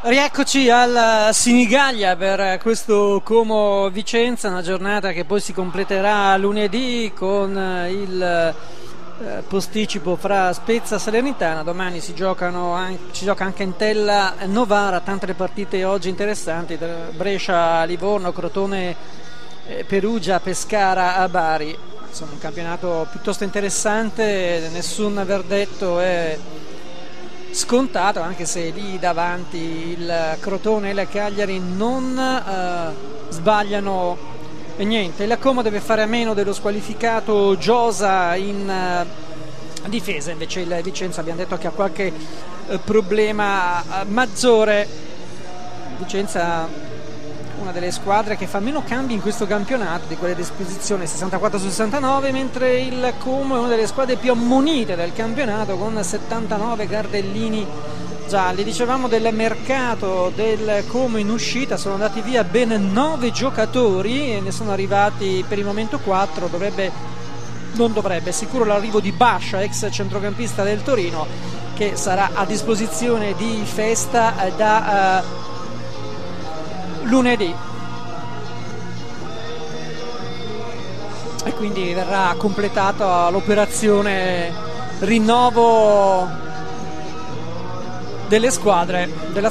Rieccoci al Sinigaglia per questo Como Vicenza, una giornata che poi si completerà lunedì con il posticipo fra Spezia e Salernitana. Domani si gioca anche Entella Novara, tante le partite oggi interessanti, Brescia Livorno, Crotone Perugia, Pescara a Bari. Insomma, un campionato piuttosto interessante, nessun verdetto è scontato, anche se lì davanti il Crotone e la Cagliari non sbagliano niente. Il Como deve fare a meno dello squalificato Giosa in difesa, invece il Vicenza abbiamo detto che ha qualche problema maggiore. Vicenza una delle squadre che fa meno cambi in questo campionato di quelle a disposizione, 64 su 69, mentre il Como è una delle squadre più ammonite del campionato con 79 cardellini gialli. Dicevamo del mercato del Como in uscita, sono andati via ben 9 giocatori e ne sono arrivati per il momento 4. Sicuro l'arrivo di Bascia, ex centrocampista del Torino, che sarà a disposizione di Festa da lunedì, e quindi verrà completata l'operazione rinnovo della squadra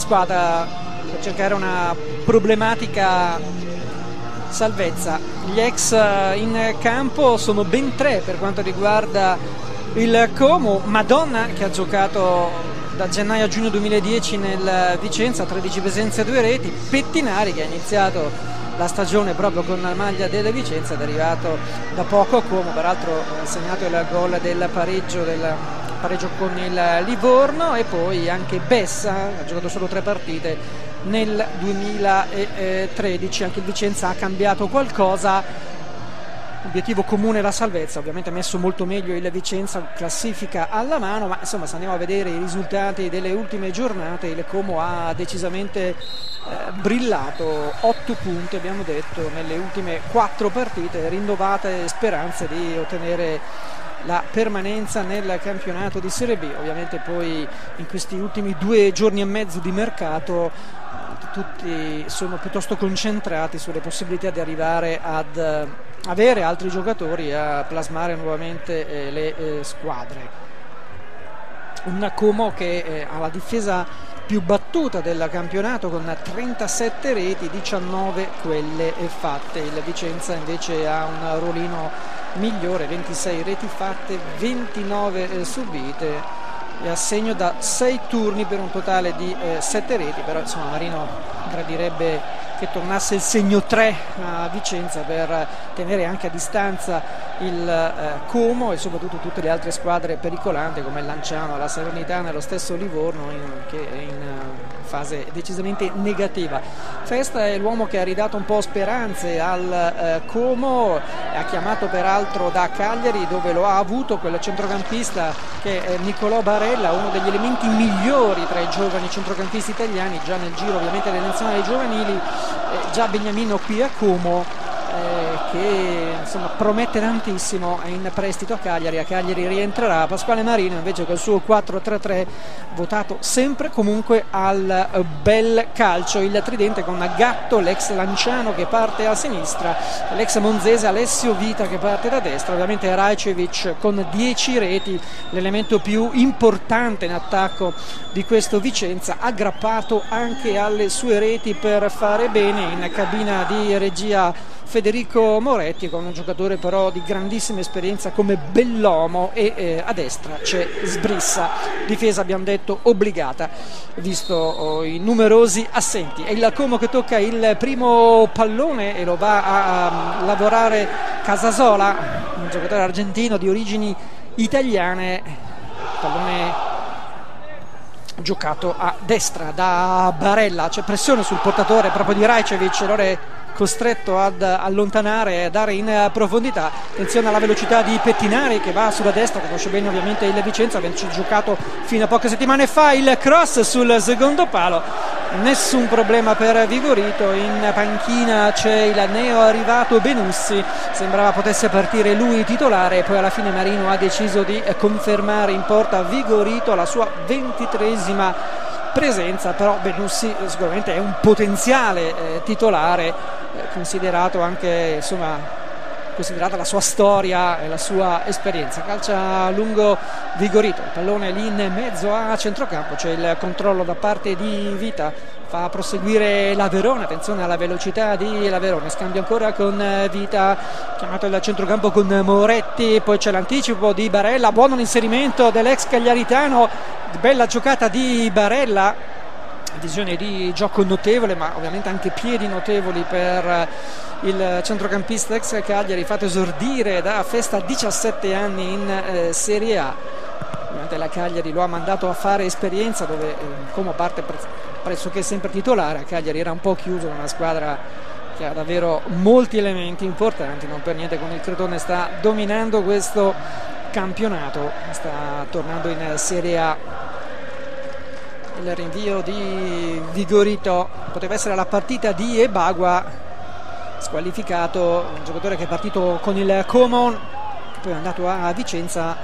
per cercare una problematica salvezza. Gli ex in campo sono ben 3 per quanto riguarda il Como. Madonna, che ha giocato da gennaio a giugno 2010 nel Vicenza, 13 presenze e 2 reti. Pettinari, che ha iniziato la stagione proprio con la maglia del Vicenza, è arrivato da poco a Como, peraltro ha segnato il gol del pareggio con il Livorno. E poi anche Bessa, ha giocato solo 3 partite nel 2013. Anche il Vicenza ha cambiato qualcosa. Obiettivo comune la salvezza, ovviamente ha messo molto meglio il Vicenza, classifica alla mano, ma insomma, se andiamo a vedere i risultati delle ultime giornate, il Como ha decisamente brillato. 8 punti abbiamo detto nelle ultime 4 partite, rinnovate speranze di ottenere la permanenza nel campionato di Serie B. Ovviamente poi in questi ultimi 2 giorni e mezzo di mercato tutti sono piuttosto concentrati sulle possibilità di arrivare ad avere altri giocatori, a plasmare nuovamente le squadre. Un Como che ha la difesa più battuta del campionato con 37 reti, 19 quelle fatte. Il Vicenza invece ha un ruolino migliore, 26 reti fatte, 29 subite, e a segno da 6 turni per un totale di 7 reti. Però insomma Marino gradirebbe che tornasse il segno 3 a Vicenza per tenere anche a distanza il Como e soprattutto tutte le altre squadre pericolanti come il Lanciano, la Salernitana e lo stesso Livorno, che è in fase decisamente negativa. Festa è l'uomo che ha ridato un po' speranze al Como, ha chiamato peraltro da Cagliari, dove lo ha avuto quel centrocampista che è Nicolò Barella, uno degli elementi migliori tra i giovani centrocampisti italiani, già nel giro ovviamente delle nazionali giovanili, già Beniamino qui a Como, che insomma promette tantissimo, è in prestito a Cagliari rientrerà. Pasquale Marino invece col suo 4-3-3, votato sempre comunque al bel calcio, il tridente con Gatto, l'ex Lanciano, che parte a sinistra, l'ex monzese Alessio Vita che parte da destra. Ovviamente Rajcevic con 10 reti, l'elemento più importante in attacco di questo Vicenza, aggrappato anche alle sue reti per fare bene. In cabina di regia Federico Moretti, con un giocatore però di grandissima esperienza come Bellomo, e a destra c'è Sbrissa. Difesa abbiamo detto obbligata visto i numerosi assenti. È il Como che tocca il primo pallone e lo va a lavorare Casasola, un giocatore argentino di origini italiane. Pallone giocato a destra da Barella, c'è pressione sul portatore proprio di Rajcevic, allora è costretto ad allontanare e a dare in profondità. Attenzione alla velocità di Pettinari, che va sulla destra, conosce bene ovviamente il Vicenza, avendo giocato fino a poche settimane fa. Il cross sul secondo palo, nessun problema per Vigorito. In panchina c'è il neo arrivato Benussi, sembrava potesse partire lui titolare, poi alla fine Marino ha deciso di confermare in porta Vigorito alla sua 23esima presenza, però Benussi sicuramente è un potenziale titolare, considerato anche, insomma, considerata la sua storia e la sua esperienza. Calcia lungo Vigorito, il pallone lì in mezzo a centrocampo, c'è il controllo da parte di Vita, fa proseguire la Verona, attenzione alla velocità di la Verona, scambio ancora con Vita, chiamato il centrocampo con Moretti, poi c'è l'anticipo di Barella, buono l'inserimento dell'ex cagliaritano, bella giocata di Barella, visione di gioco notevole, ma ovviamente anche piedi notevoli per il centrocampista ex Cagliari, fatto esordire da Festa a 17 anni in Serie A. Ovviamente la Cagliari lo ha mandato a fare esperienza, dove Como parte pressoché sempre titolare. A Cagliari era un po' chiuso, una squadra che ha davvero molti elementi importanti, non per niente con il Crotone sta dominando questo campionato, sta tornando in Serie A. Il rinvio di Vigorito poteva essere la partita di Ebagua, squalificato, un giocatore che è partito con il Como, poi è andato a Vicenza,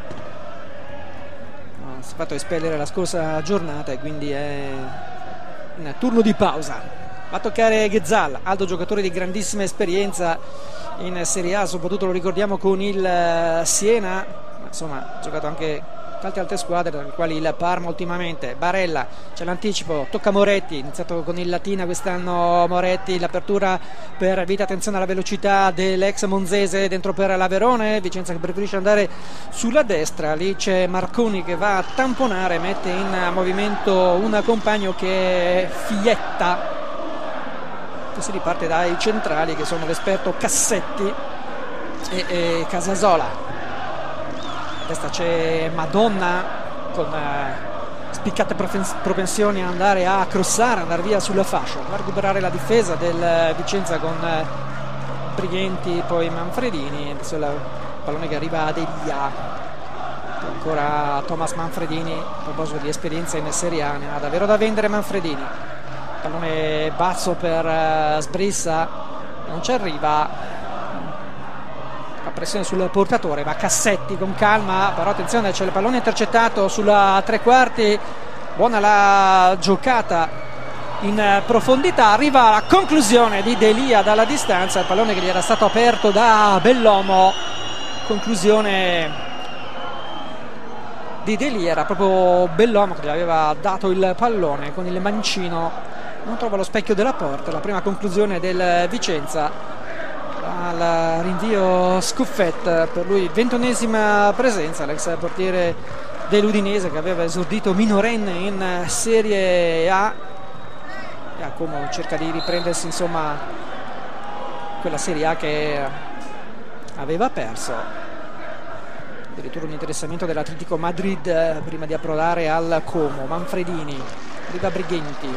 si è fatto espellere la scorsa giornata e quindi è in turno di pausa. Va a toccare Ghezzal, altro giocatore di grandissima esperienza in Serie A, soprattutto lo ricordiamo con il Siena, insomma ha giocato anche tante altre squadre, tra le quali il Parma ultimamente. Barella, c'è l'anticipo, tocca Moretti, iniziato con il Latina quest'anno Moretti, l'apertura per Vita, attenzione alla velocità dell'ex monzese dentro per la Verone, Vicenza che preferisce andare sulla destra, lì c'è Marconi che va a tamponare, mette in movimento un compagno che è Fietta, che si riparte dai centrali che sono l'esperto Cassetti e Casasola. Questa c'è Madonna con spiccate propensioni a andare a crossare, andare via sulla fascia, va a recuperare la difesa del Vicenza con Brighenti, poi Manfredini, adesso il pallone che arriva ad Elia, ancora Thomas Manfredini. A proposito di esperienza in Serie A, ne ha davvero da vendere Manfredini, pallone basso per Sbrissa, non ci arriva, la pressione sul portatore, va Cassetti con calma, però attenzione, c'è il pallone intercettato sulla tre quarti, buona la giocata in profondità, arriva la conclusione di Delia dalla distanza, il pallone che gli era stato aperto da Bellomo, conclusione di Delia, era proprio Bellomo che gli aveva dato il pallone con il mancino, non trova lo specchio della porta, la prima conclusione del Vicenza. Al rinvio Scuffet, per lui 21esima presenza, l'ex portiere dell'Udinese che aveva esordito minorenne in Serie A, e Como cerca di riprendersi, insomma, quella Serie A che aveva perso. Addirittura un interessamento dell'Atletico Madrid prima di approdare al Como. Manfredini, arriva Brighenti,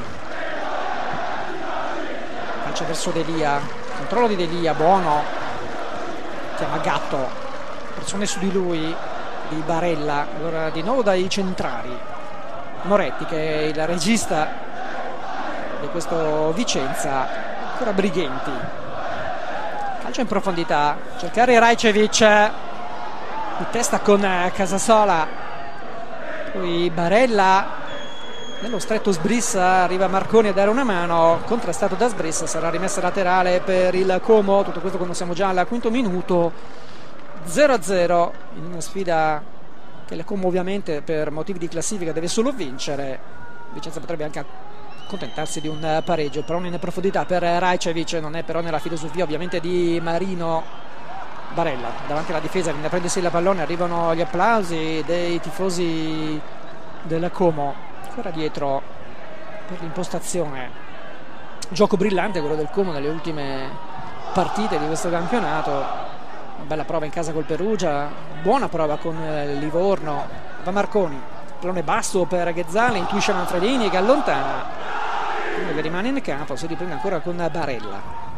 calcia verso Delia, controllo di Delia, buono, chiama Gatto, pressione su di lui di Barella, allora di nuovo dai centrali, Moretti che è il regista di questo Vicenza, ancora Brighenti, calcio in profondità, cercare Rajcevic di testa con Casasola, poi Barella nello stretto Sbrissa, arriva Marconi a dare una mano, contrastato da Sbrissa, sarà rimessa laterale per il Como, tutto questo quando siamo già al quinto minuto, 0-0 in una sfida che il Como ovviamente per motivi di classifica deve solo vincere. Vicenza potrebbe anche accontentarsi di un pareggio, però in profondità per Rajcevic, non è però nella filosofia ovviamente di Marino. Barella davanti alla difesa, viene a prendersi il pallone, arrivano gli applausi dei tifosi del Como. Ancora dietro per l'impostazione, gioco brillante quello del Como nelle ultime partite di questo campionato, una bella prova in casa col Perugia, buona prova con Livorno. Va Marconi, pallone basso per Ghezzali, intuisce Manfredini che allontana, quindi rimane in campo, si riprende ancora con Barella,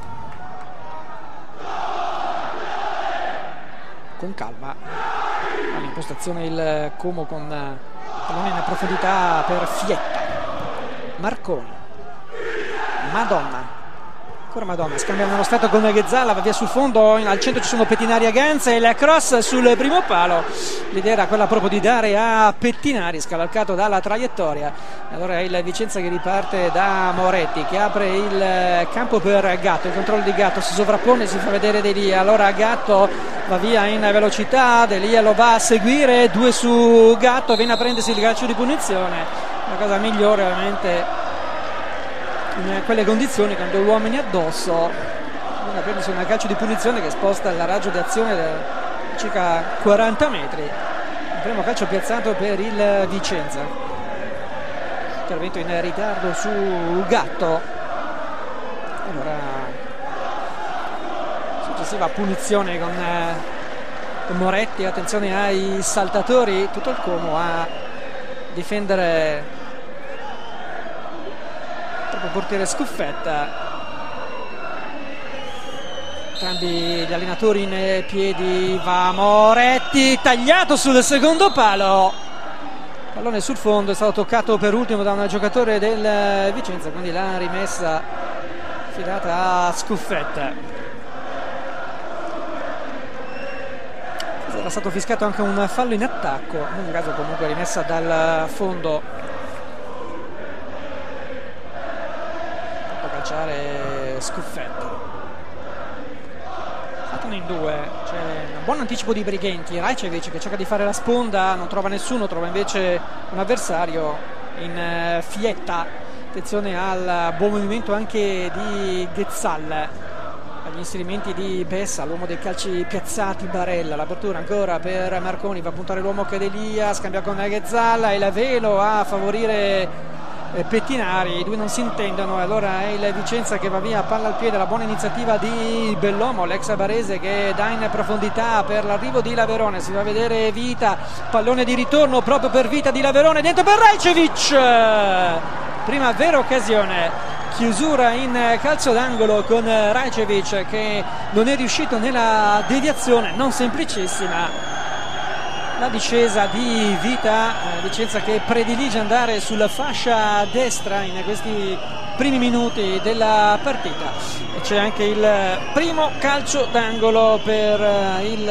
con calma all'impostazione il Como con pallone in profondità per Fietta, Marconi, Madonna Ancora Madonna, scambia nello stretto con Ghezzalla, va via sul fondo, al centro ci sono Pettinari a Ganz e il cross sul primo palo. L'idea era quella proprio di dare a Pettinari, scavalcato dalla traiettoria. Allora è il Vicenza che riparte da Moretti, che apre il campo per Gatto, il controllo di Gatto, si sovrappone, si fa vedere Delia, allora Gatto va via in velocità, Delia lo va a seguire, 2 su Gatto, viene a prendersi il calcio di punizione, la cosa migliore ovviamente in quelle condizioni, con 2 uomini addosso, viene a prendersi un calcio di punizione che sposta il raggio di azione da circa 40 metri. Il primo calcio piazzato per il Vicenza, intervento in ritardo su Gatto. Allora successiva punizione con Moretti, attenzione ai saltatori, tutto il Como a difendere il portiere Scuffetta. Entrambi gli allenatori in piedi, va Moretti, tagliato sul secondo palo, pallone sul fondo, è stato toccato per ultimo da un giocatore del Vicenza, quindi la rimessa affidata a Scuffetta. Era stato fischiato anche un fallo in attacco, in un caso comunque rimessa dal fondo. Scuffetta, fatto in 2, c'è un buon anticipo di Brighenti, Rajcevic che cerca di fare la sponda, non trova nessuno, trova invece un avversario in Fietta. Attenzione al buon movimento anche di Ghezzalla, agli inserimenti di Bessa, l'uomo dei calci piazzati Barella, l'apertura ancora per Marconi, va a puntare l'uomo che Delia, scambia con Ghezzalla e la velo a favorire Pettinari, i due non si intendono, allora è il Vicenza che va via, palla al piede, la buona iniziativa di Bellomo, l'ex barese che dà in profondità per l'arrivo di Laverone, si va a vedere Vita, pallone di ritorno proprio per Vita di Laverone, dentro per Rajcevic, prima vera occasione, chiusura in calcio d'angolo con Rajcevic che non è riuscito nella deviazione non semplicissima. La discesa di Vita, Vicenza che predilige andare sulla fascia destra in questi primi minuti della partita, e c'è anche il primo calcio d'angolo per il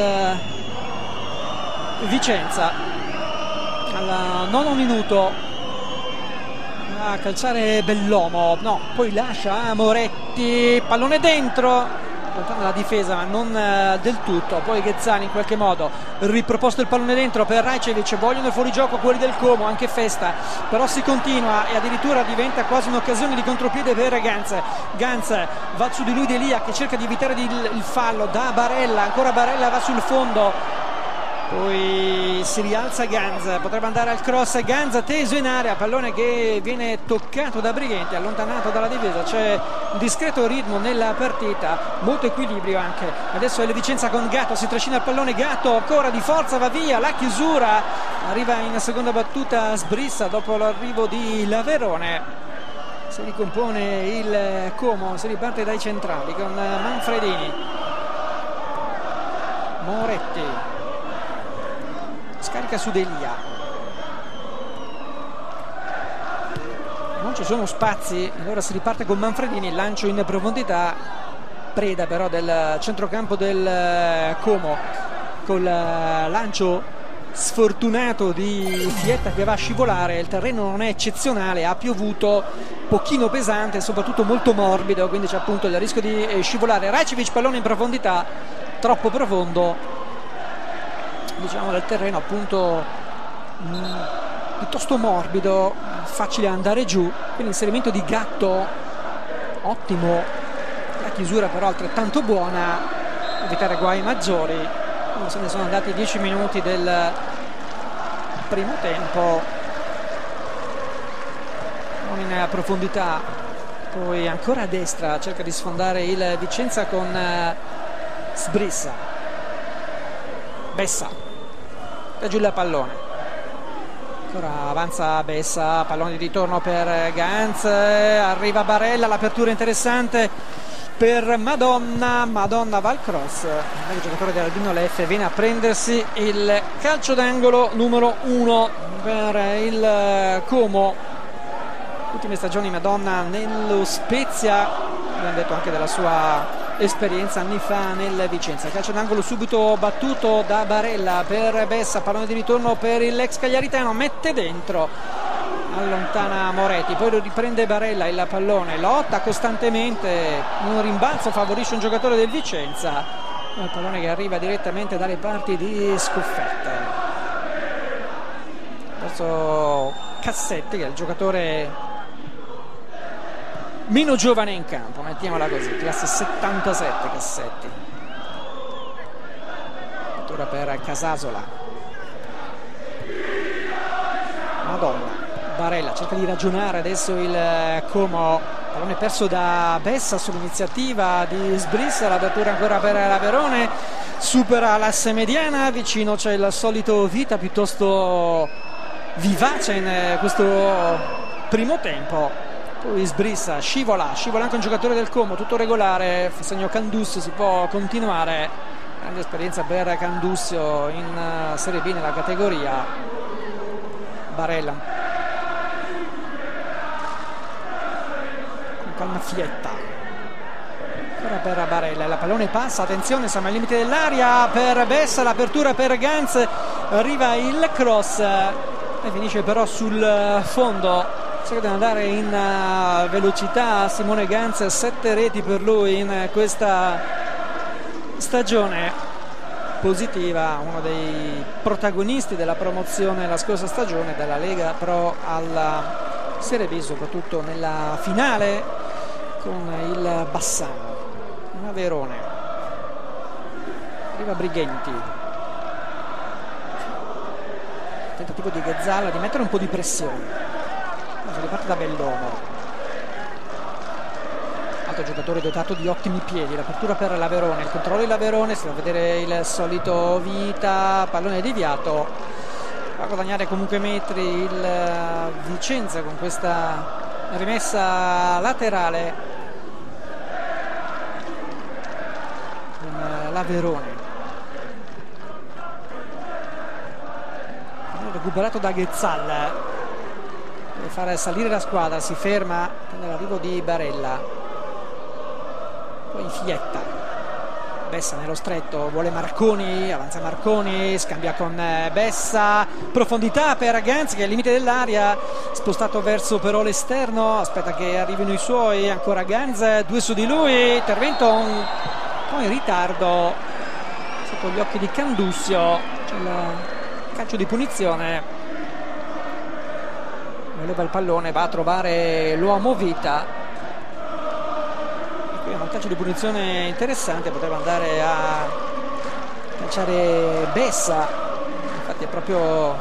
Vicenza al 9° minuto. A calciare Bellomo, no, poi lascia a Moretti, pallone dentro, lontano dalla difesa ma non del tutto, poi Ghezzani in qualche modo riproposto il pallone dentro per Rajcevic, vogliono il fuorigioco quelli del Como, anche Festa, però si continua e addirittura diventa quasi un'occasione di contropiede per Ganz va su di lui Delia che cerca di evitare il fallo da Barella, ancora Barella va sul fondo, poi si rialza Ganz, potrebbe andare al cross, Ganz teso in area, pallone che viene toccato da Brighenti, allontanato dalla difesa, c'è un discreto ritmo nella partita, molto equilibrio anche. Adesso è il Vicenza con Gatto, si trascina il pallone, Gatto ancora di forza, va via, la chiusura, arriva in seconda battuta Sbrissa dopo l'arrivo di Laverone, si ricompone il Como, si riparte dai centrali con Manfredini, Moretti scarica su Delia, non ci sono spazi, allora si riparte con Manfredini, lancio in profondità, preda però del centrocampo del Como col lancio sfortunato di Fietta che va a scivolare, il terreno non è eccezionale, ha piovuto, pochino pesante, soprattutto molto morbido, quindi c'è appunto il rischio di scivolare. Rajcevic, pallone in profondità, troppo profondo, diciamo del terreno appunto piuttosto morbido, facile andare giù, quindi inserimento di Gatto ottimo, la chiusura però altrettanto buona, evitare guai maggiori. Se ne sono andati 10 minuti del primo tempo, non in profondità, poi ancora a destra cerca di sfondare il Vicenza con Sbrissa, Bessa da giù il pallone, ancora avanza Bessa, pallone di ritorno per Ganz, arriva Barella, l'apertura interessante per Madonna va al cross, il giocatore dell'Albino Leffe viene a prendersi il calcio d'angolo numero 1 per il Como. Ultime stagioni Madonna nello Spezia, abbiamo detto anche della sua esperienza anni fa nel Vicenza. Calcio d'angolo subito battuto da Barella per Bessa, pallone di ritorno per l'ex cagliaritano, mette dentro, allontana Moretti, poi lo riprende Barella, il pallone lotta costantemente, un rimbalzo favorisce un giocatore del Vicenza, il pallone che arriva direttamente dalle parti di Scuffetta verso Cassetti, che è il giocatore meno giovane in campo, mettiamola così, classe 77 Cassetti. Apertura per Casasola, Madonna, Barella cerca di ragionare adesso il Como, pallone perso da Bessa sull'iniziativa di Sbrissa, l'apertura ancora per Laverone, supera l'asse mediana, vicino c'è il solito Vita piuttosto vivace in questo primo tempo. Poi Sbrissa scivola anche un giocatore del Como, tutto regolare, segno Candussio, si può continuare, grande esperienza per Candussio in Serie B nella categoria. Barella con calma Fietta, ancora per Barella, la pallone passa, attenzione, siamo al limite dell'area per Bessa, l'apertura per Ganz, arriva il cross e finisce però sul fondo. Cerca di andare in velocità Simone Ganz, 7 reti per lui in questa stagione positiva, uno dei protagonisti della promozione la scorsa stagione dalla Lega Pro alla Serie B, soprattutto nella finale con il Bassano. Una Verone, arriva Brighenti, tentativo di Ghezzalla di mettere un po' di pressione, riparte da Bellomo, altro giocatore dotato di ottimi piedi, l'apertura per Laverone, il controllo di Laverone, si va a vedere il solito Vita, pallone deviato, va a guadagnare comunque metri il Vicenza con questa rimessa laterale con Laverone, recuperato da Ghezzalla, deve fare salire la squadra, si ferma nell'arrivo di Barella, poi Fietta, Bessa nello stretto, vuole Marconi, avanza Marconi, scambia con Bessa, profondità per Ganz che è al limite dell'area, spostato verso però l'esterno, aspetta che arrivino i suoi, ancora Ganz, 2 su di lui, intervento un po' in ritardo sotto gli occhi di Candussio, c'è il calcio di punizione. Leva il pallone, va a trovare l'uomo Vita, e qui è un calcio di punizione interessante, poteva andare a calciare Bessa, infatti è proprio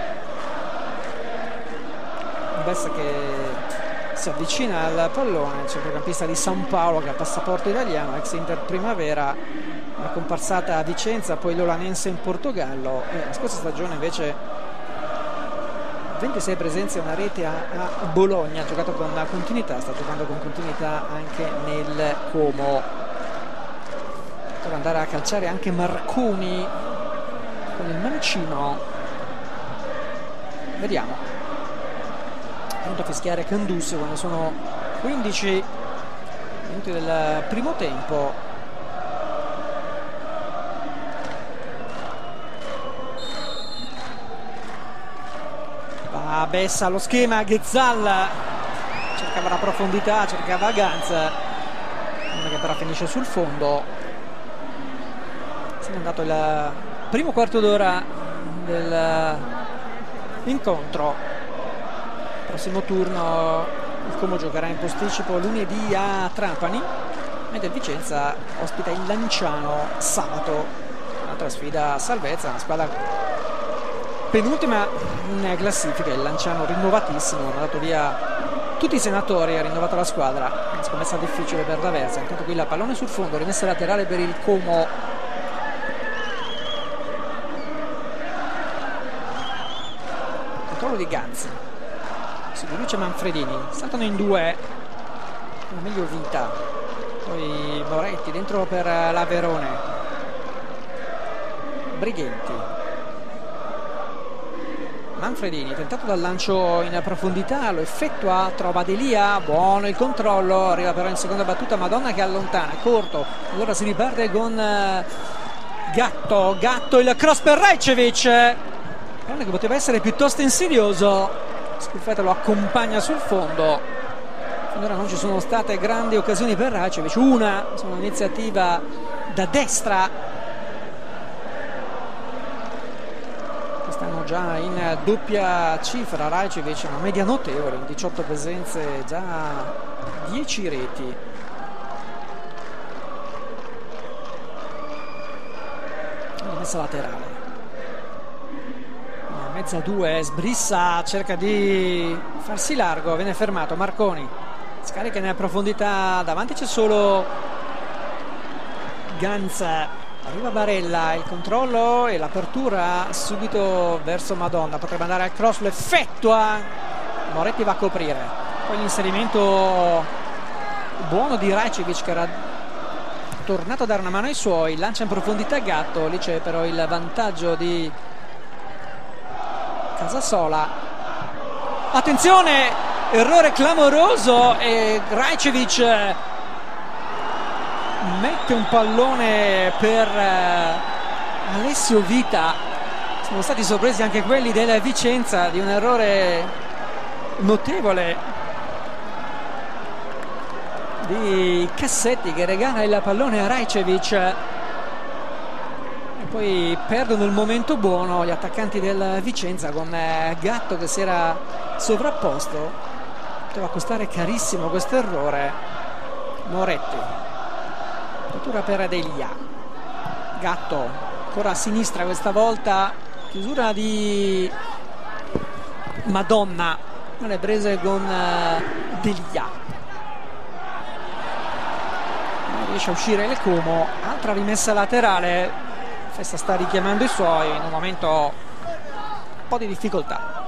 Bessa che si avvicina al pallone, il centrocampista di San Paolo che ha passaporto italiano, ex Inter Primavera, una comparsata a Vicenza, poi l'Olanense in Portogallo, e la scorsa stagione invece 26 presenze e una rete a Bologna, ha giocato con continuità, sta giocando con continuità anche nel Como. Per andare a calciare anche Marconi con il mancino, vediamo. Pronto a fischiare Candussio quando sono 15 minuti del primo tempo. Bessa allo schema, Ghezzalla cercava la profondità, cercava Ganz, che però finisce sul fondo. Se n'è andato il primo quarto d'ora dell'incontro. Prossimo turno il Como giocherà in posticipo lunedì a Trapani, mentre il Vicenza ospita il Lanciano sabato, un'altra sfida a salvezza, una squadra penultima in classifica, il Lanciano rinnovatissimo, ha dato via tutti i senatori, ha rinnovato la squadra, una scommessa difficile per l'Aversa. Intanto qui il pallone sul fondo, rimessa laterale per il Como, controllo di Ganz, si riduce Manfredini, saltano in due, una meglio Vita, poi Moretti dentro per Laverone, Brighenti, Manfredini, tentato dal lancio in profondità, lo effettua, trova Delia, buono il controllo, arriva però in seconda battuta Madonna che allontana, corto, allora si riparte con Gatto, il cross per Rajcevic, che poteva essere piuttosto insidioso, Scuffetta lo accompagna sul fondo. Finora non ci sono state grandi occasioni per Rajcevic, una sono un'iniziativa da destra. Stanno già in doppia cifra, Rajcevic una media notevole, 18 presenze, già 10 reti. Messa laterale, mezza 2, Sbrissa cerca di farsi largo, viene fermato, Marconi scarica in profondità, davanti c'è solo Ganza. Arriva Barella, il controllo e l'apertura subito verso Madonna, potrebbe andare al cross, lo effettua, Moretti va a coprire, poi l'inserimento buono di Rajcevic che era tornato a dare una mano ai suoi, lancia in profondità Gatto, lì c'è però il vantaggio di Casasola, attenzione, errore clamoroso e Rajcevic mette un pallone per Alessio Vita. Sono stati sorpresi anche quelli della Vicenza di un errore notevole di Cassetti che regala il pallone a Rajcevic e poi perdono il momento buono gli attaccanti del Vicenza con Gatto che si era sovrapposto. Poteva costare carissimo questo errore. Moretti, apertura per Delia, Gatto ancora a sinistra questa volta, chiusura di Madonna, le prese con Delia, non riesce a uscire il Como, altra rimessa laterale, Festa sta richiamando i suoi in un momento un po' di difficoltà.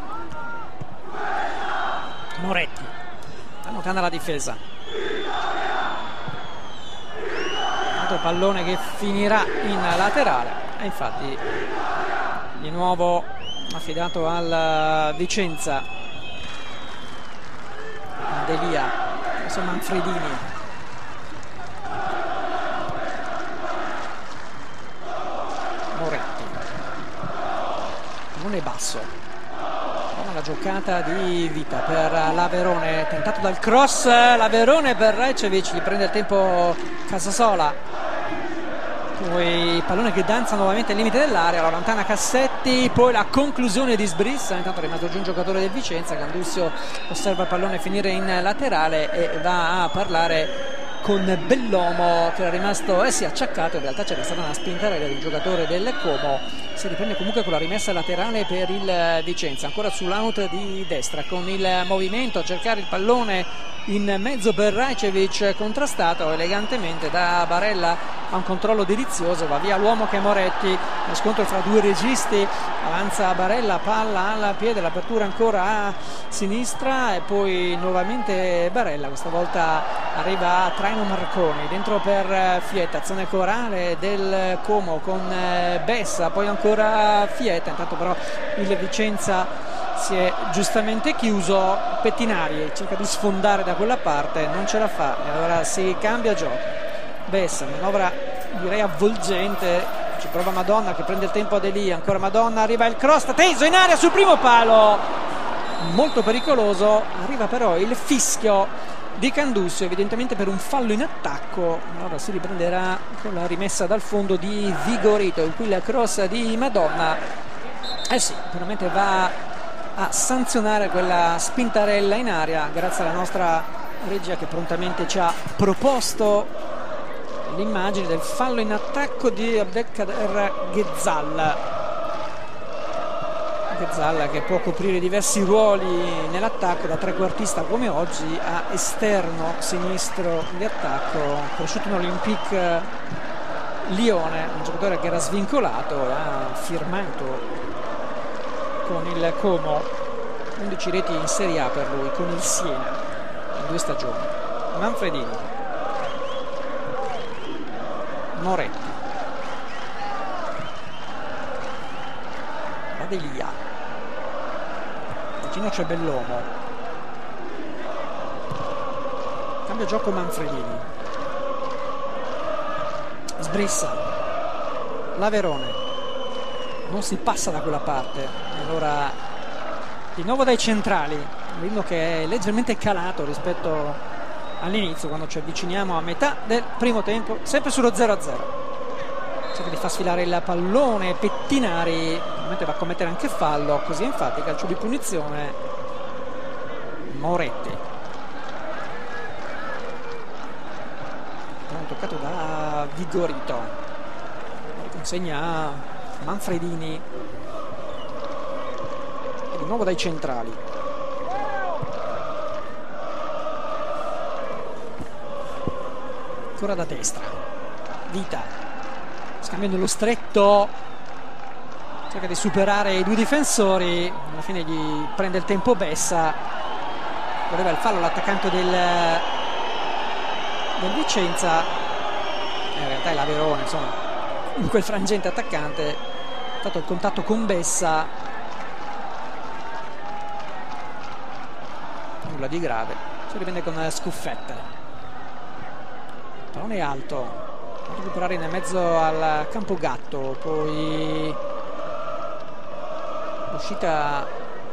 Moretti allontana la difesa, pallone che finirà in laterale e infatti di nuovo affidato al Vicenza. Delia, insomma Manfredini, Moretti, non è basso, buona la giocata di Vita per l'Averone, tentato dal cross, l'Averone per Rajcevic, gli prende il tempo Casasola, poi il pallone che danza nuovamente al limite dell'area, la lontana Cassetti, poi la conclusione di Sbrissa, intanto è rimasto giù un giocatore del Vicenza, Candussio osserva il pallone finire in laterale e va a parlare con Bellomo che era rimasto acciaccato, in realtà c'era stata una spinta del giocatore del Como, si riprende comunque con la rimessa laterale per il Vicenza, ancora sull'out di destra con il movimento a cercare il pallone in mezzo per Rajcevic, contrastato elegantemente da Barella, a un controllo delizioso, va via l'uomo che è Moretti, lo scontro fra due registi, avanza Barella, palla al piede, l'apertura ancora a sinistra e poi nuovamente Barella, questa volta arriva a traino Marconi, dentro per Fietta, azione corale del Como con Bessa, poi ancora Fietta, intanto però il Vicenza si è giustamente chiuso, Pettinari cerca di sfondare da quella parte, non ce la fa e allora si cambia gioco. Bessa, manovra direi avvolgente, ci prova Madonna che prende il tempo a Delia, ancora Madonna, arriva il cross teso in area sul primo palo, molto pericoloso, arriva però il fischio di Candussio, evidentemente per un fallo in attacco, allora si riprenderà con la rimessa dal fondo di Vigorito, in cui il cross di Madonna, sì, veramente va a sanzionare quella spintarella in aria, grazie alla nostra regia che prontamente ci ha proposto l'immagine del fallo in attacco di Abdelkader Ghezzal che può coprire diversi ruoli nell'attacco, da trequartista come oggi a esterno sinistro di attacco, cresciuto in Olympique Lione, un giocatore che era svincolato, ha firmato con il Como, 11 reti in Serie A per lui, con il Siena in 2 stagioni. Manfredini, Moretti, Badelia, vicino c'è Bellomo, cambia gioco Manfredini, sbrissa Laverone, non si passa da quella parte. Allora di nuovo dai centrali, un ritmo che è leggermente calato rispetto all'inizio, quando ci avviciniamo a metà del primo tempo, sempre sullo 0-0. Cerca di far sfilare il pallone Pettinari, ovviamente va a commettere anche fallo, così infatti calcio di punizione Moretti. Toccato da Vigorito, consegna Manfredini e di nuovo dai centrali. Ancora da destra Vita, scambiando lo stretto, cerca di superare i due difensori, alla fine gli prende il tempo Bessa. Voleva il fallo l'attaccante del Vicenza, in realtà è l'Averone, insomma, in quel frangente attaccante. È stato il contatto con Bessa, nulla di grave, si riprende con Scuffetta, pallone alto, a recuperare nel mezzo al campo Gatto, poi l'uscita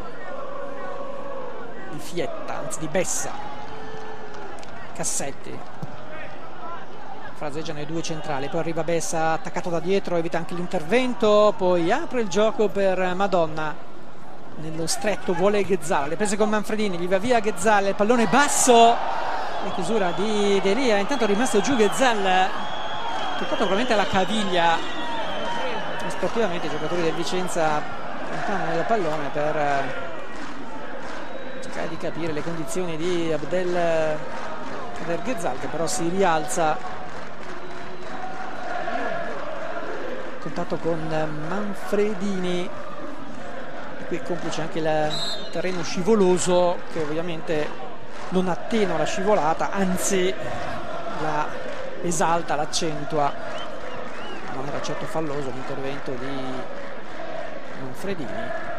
di Fietta, anzi di Bessa, Cassetti, fraseggiano i due centrali, poi arriva Bessa attaccato da dietro, evita anche l'intervento, poi apre il gioco per Madonna, nello stretto vuole Ghezzalla, le prese con Manfredini, gli va via Ghezzalla, il pallone basso, la chiusura di Delia, intanto è rimasto giù Ghezzalla, toccato probabilmente alla caviglia. Sportivamente i giocatori del Vicenza entrano nel pallone per cercare di capire le condizioni di Abdel Ghezzal, che però si rialza. Contatto con Manfredini, e qui complice anche il terreno scivoloso, che ovviamente non attenua la scivolata, anzi la esalta, l'accentua. Non era certo falloso l'intervento di Manfredini.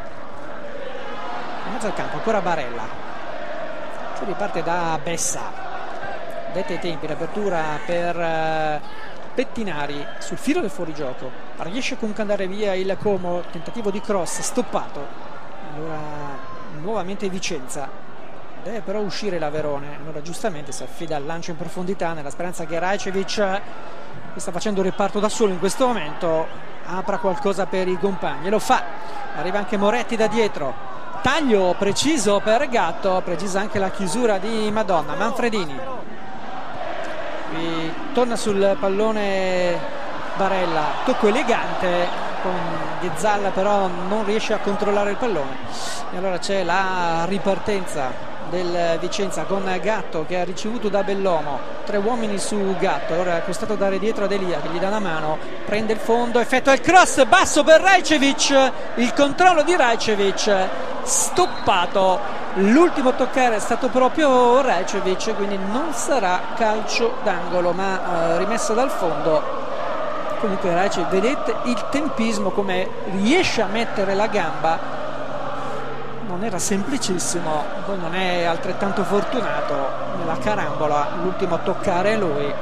In mezzo al campo ancora Barella, si riparte da Bessa, detta i tempi, l'apertura per Pettinari sul filo del fuorigioco, riesce comunque ad andare via il Como, tentativo di cross stoppato. Allora nuovamente Vicenza, deve però uscire l'Averone, allora giustamente si affida al lancio in profondità nella speranza che Rajcevic, che sta facendo il reparto da solo in questo momento, apra qualcosa per i compagni, e lo fa. Arriva anche Moretti da dietro, taglio preciso per Gatto, precisa anche la chiusura di Madonna. Manfredini torna sul pallone Barella, tocco elegante con Ghezzalla, però non riesce a controllare il pallone, e allora c'è la ripartenza del Vicenza con Gatto che ha ricevuto da Bellomo, 3 uomini su Gatto, allora è acquistato da dietro ad Elia che gli dà una mano, prende il fondo, effettua il cross basso per Rajcevic, il controllo di Rajcevic stoppato. L'ultimo a toccare è stato proprio Rajcevic, quindi non sarà calcio d'angolo ma rimessa dal fondo. Comunque Rajcevic, vedete il tempismo, come riesce a mettere la gamba, non era semplicissimo, poi non è altrettanto fortunato nella carambola, l'ultimo a toccare è lui.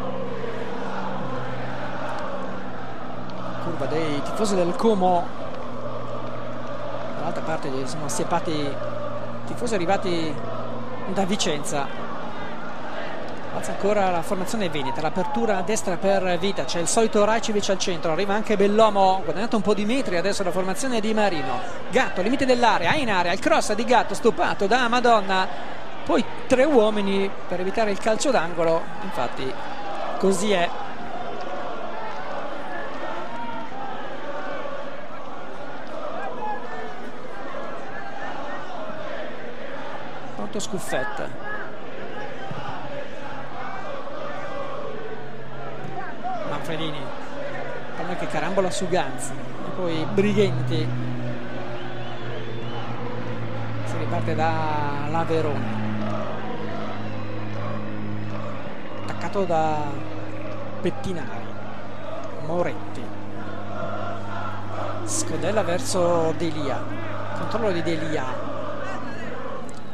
Curva dei tifosi del Como, dall'altra parte sono assiepati tifosi arrivati da Vicenza. Alza ancora la formazione veneta, l'apertura a destra per Vita, c'è il solito Rajcevic al centro, arriva anche Bellomo, guadagnato un po' di metri, adesso la formazione di Marino. Gatto, limite dell'area, in area, il cross di Gatto stoppato da Madonna, poi 3 uomini per evitare il calcio d'angolo, infatti così è. Pronto Scuffetta, Manfredini, pallone che carambola su Ganzi, e poi Brighenti, si riparte da Laverone, attaccato da Pettinari, Moretti, scodella verso Delia, controllo di Delia,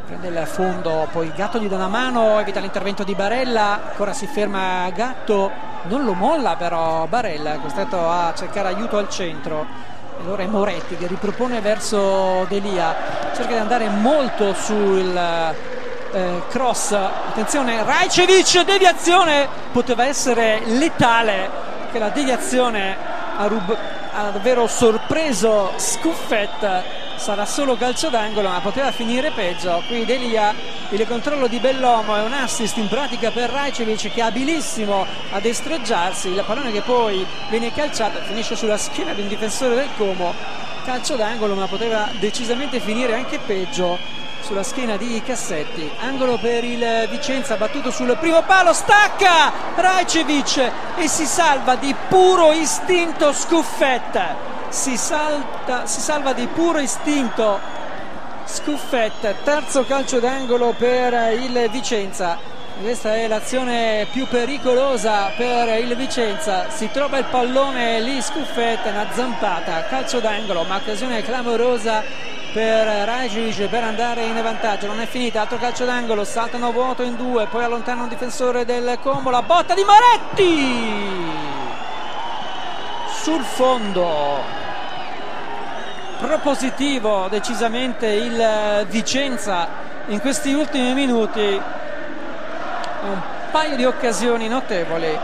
prende il fondo, poi Gatto gli dà una mano, evita l'intervento di Barella, ancora si ferma Gatto, non lo molla però Barella, è costretto a cercare aiuto al centro. E allora è Moretti che ripropone verso D'Elia, cerca di andare molto sul cross, attenzione Rajcevic, deviazione, poteva essere letale, che la deviazione ha davvero sorpreso Scuffet. Sarà solo calcio d'angolo, ma poteva finire peggio. Qui D'Elia, il controllo di Bellomo è un assist in pratica per Rajcevic, che è abilissimo a destreggiarsi, il pallone che poi viene calciato finisce sulla schiena di un difensore del Como. Calcio d'angolo, ma poteva decisamente finire anche peggio, sulla schiena di Cassetti. Angolo per il Vicenza, battuto sul primo palo, stacca Rajcevic e si salva di puro istinto Scuffet. Si salva di puro istinto Scuffet. Terzo calcio d'angolo per il Vicenza. Questa è l'azione più pericolosa per il Vicenza. Si trova il pallone lì Scuffet, una zampata, calcio d'angolo, ma occasione clamorosa per Rajcevic per andare in vantaggio. Non è finita, altro calcio d'angolo, saltano vuoto in due, poi allontana un difensore del Como, la botta di Moretti sul fondo. Propositivo decisamente il Vicenza in questi ultimi minuti, un paio di occasioni notevoli,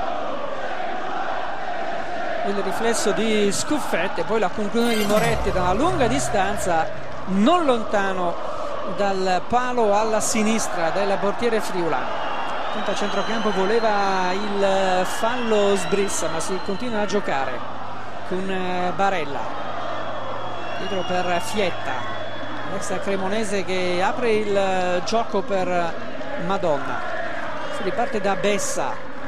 il riflesso di Scuffet e poi la conclusione di Moretti da una lunga distanza, non lontano dal palo alla sinistra del portiere friulano. Punta a centrocampo, voleva il fallo Sbrissa, ma si continua a giocare con Barella dietro per Fietta, l'ex cremonese che apre il gioco per Madonna. Si riparte da Bessa,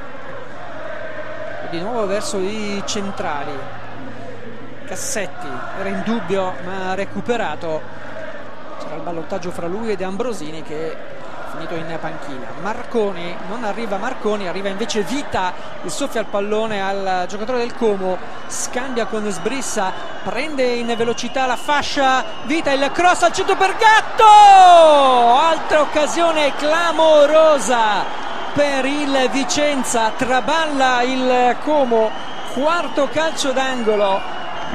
di nuovo verso i centrali. Cassetti era in dubbio ma ha recuperato, c'era il ballottaggio fra lui ed Ambrosini che è finito in panchina. Marconi, non arriva Marconi, arriva invece Vita che soffia il pallone al giocatore del Como, scambia con Sbrissa, prende in velocità la fascia Vita, il cross al centro per Gatto, altra occasione clamorosa per il Vicenza, traballa il Como, quarto calcio d'angolo.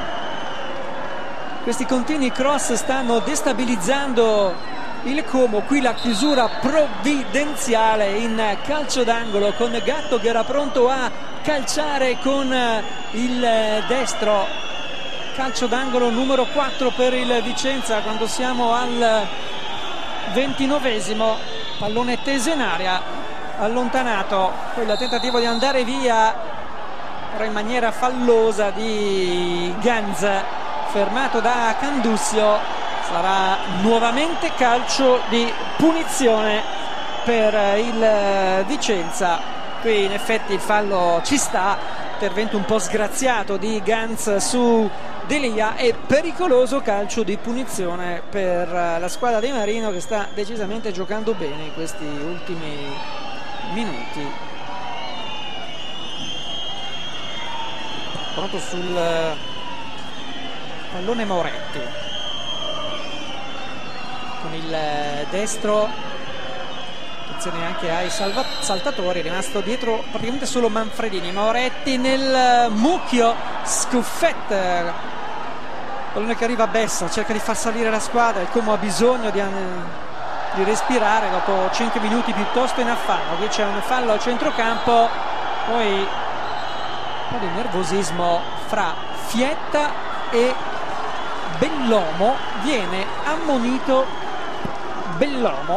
Questi continui cross stanno destabilizzando il Como. Qui la chiusura provvidenziale in calcio d'angolo con Gatto che era pronto a calciare con il destro. Calcio d'angolo numero 4 per il Vicenza quando siamo al 29esimo. Pallone teso in aria, allontanato, poi il tentativo di andare via però in maniera fallosa di Ganz, fermato da Candussio. Sarà nuovamente calcio di punizione per il Vicenza. Qui in effetti il fallo ci sta, intervento un po' sgraziato di Ganz su D'Elia e pericoloso calcio di punizione per la squadra dei Marino, che sta decisamente giocando bene in questi ultimi minuti. Pronto sul pallone Moretti con il destro, attenzione anche ai saltatori, è rimasto dietro praticamente solo Manfredini. Moretti nel mucchio, Scuffet, pallone che arriva a Bessa, cerca di far salire la squadra, il Como ha bisogno di respirare dopo 5 minuti piuttosto in affanno. Qui c'è un fallo al centrocampo, poi un po' di nervosismo fra Fietta e Bellomo, viene ammonito Bellomo.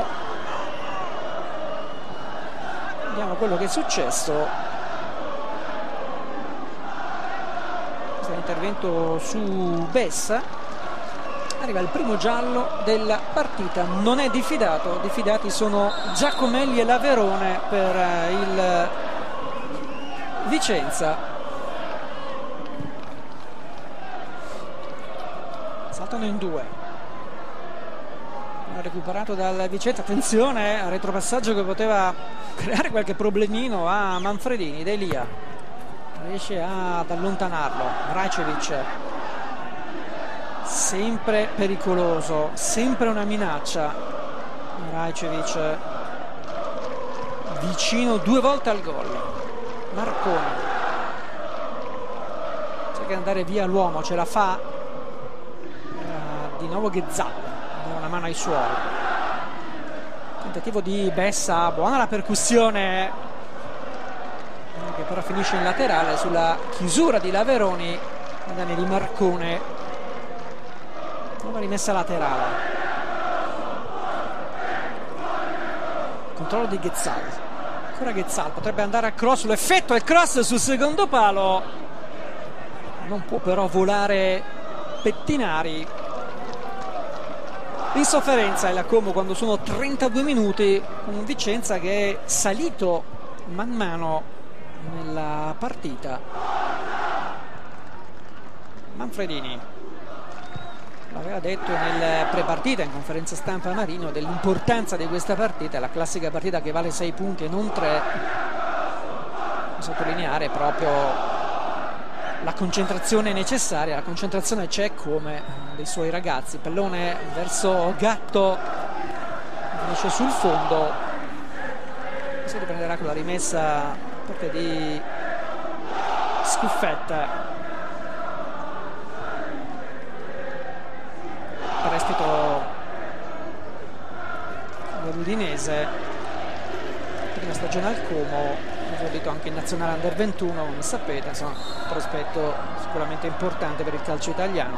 Vediamo quello che è successo. Questo è l'intervento su Bessa. Arriva il primo giallo della partita, non è diffidato, diffidati sono Giacomelli e Laverone per il Vicenza. Saltano in due, recuperato dal Vicenza, attenzione al retropassaggio che poteva creare qualche problemino a Manfredini. D'Elia riesce ad allontanarlo. Rajcevic, sempre pericoloso, sempre una minaccia Rajcevic vicino 2 volte al gol. Marconi cerca di andare via l'uomo, ce la fa. Di nuovo Ghezzal, dà una mano ai suoi. Tentativo di Bessa, buona la percussione, che però finisce in laterale sulla chiusura di Laveroni, danni di Marcone. Nuova rimessa laterale, controllo di Ghezzal, ancora Ghezzal, potrebbe andare a cross, lo effettua il cross sul secondo palo, non può però volare Pettinari. In sofferenza è la Como quando sono 32 minuti, con Vicenza che è salito man mano nella partita. Manfredini l'aveva detto nel pre-partita in conferenza stampa Marino dell'importanza di questa partita, la classica partita che vale 6 punti e non 3. Sottolineare proprio la concentrazione necessaria, la concentrazione c'è come dei suoi ragazzi. Pallone verso Gatto, finisce sul fondo, si riprenderà con la rimessa parte di Scuffetta. Prestito dell'Udinese, prima stagione al Como, esordito anche in nazionale under 21, come sapete, insomma, un prospetto sicuramente importante per il calcio italiano.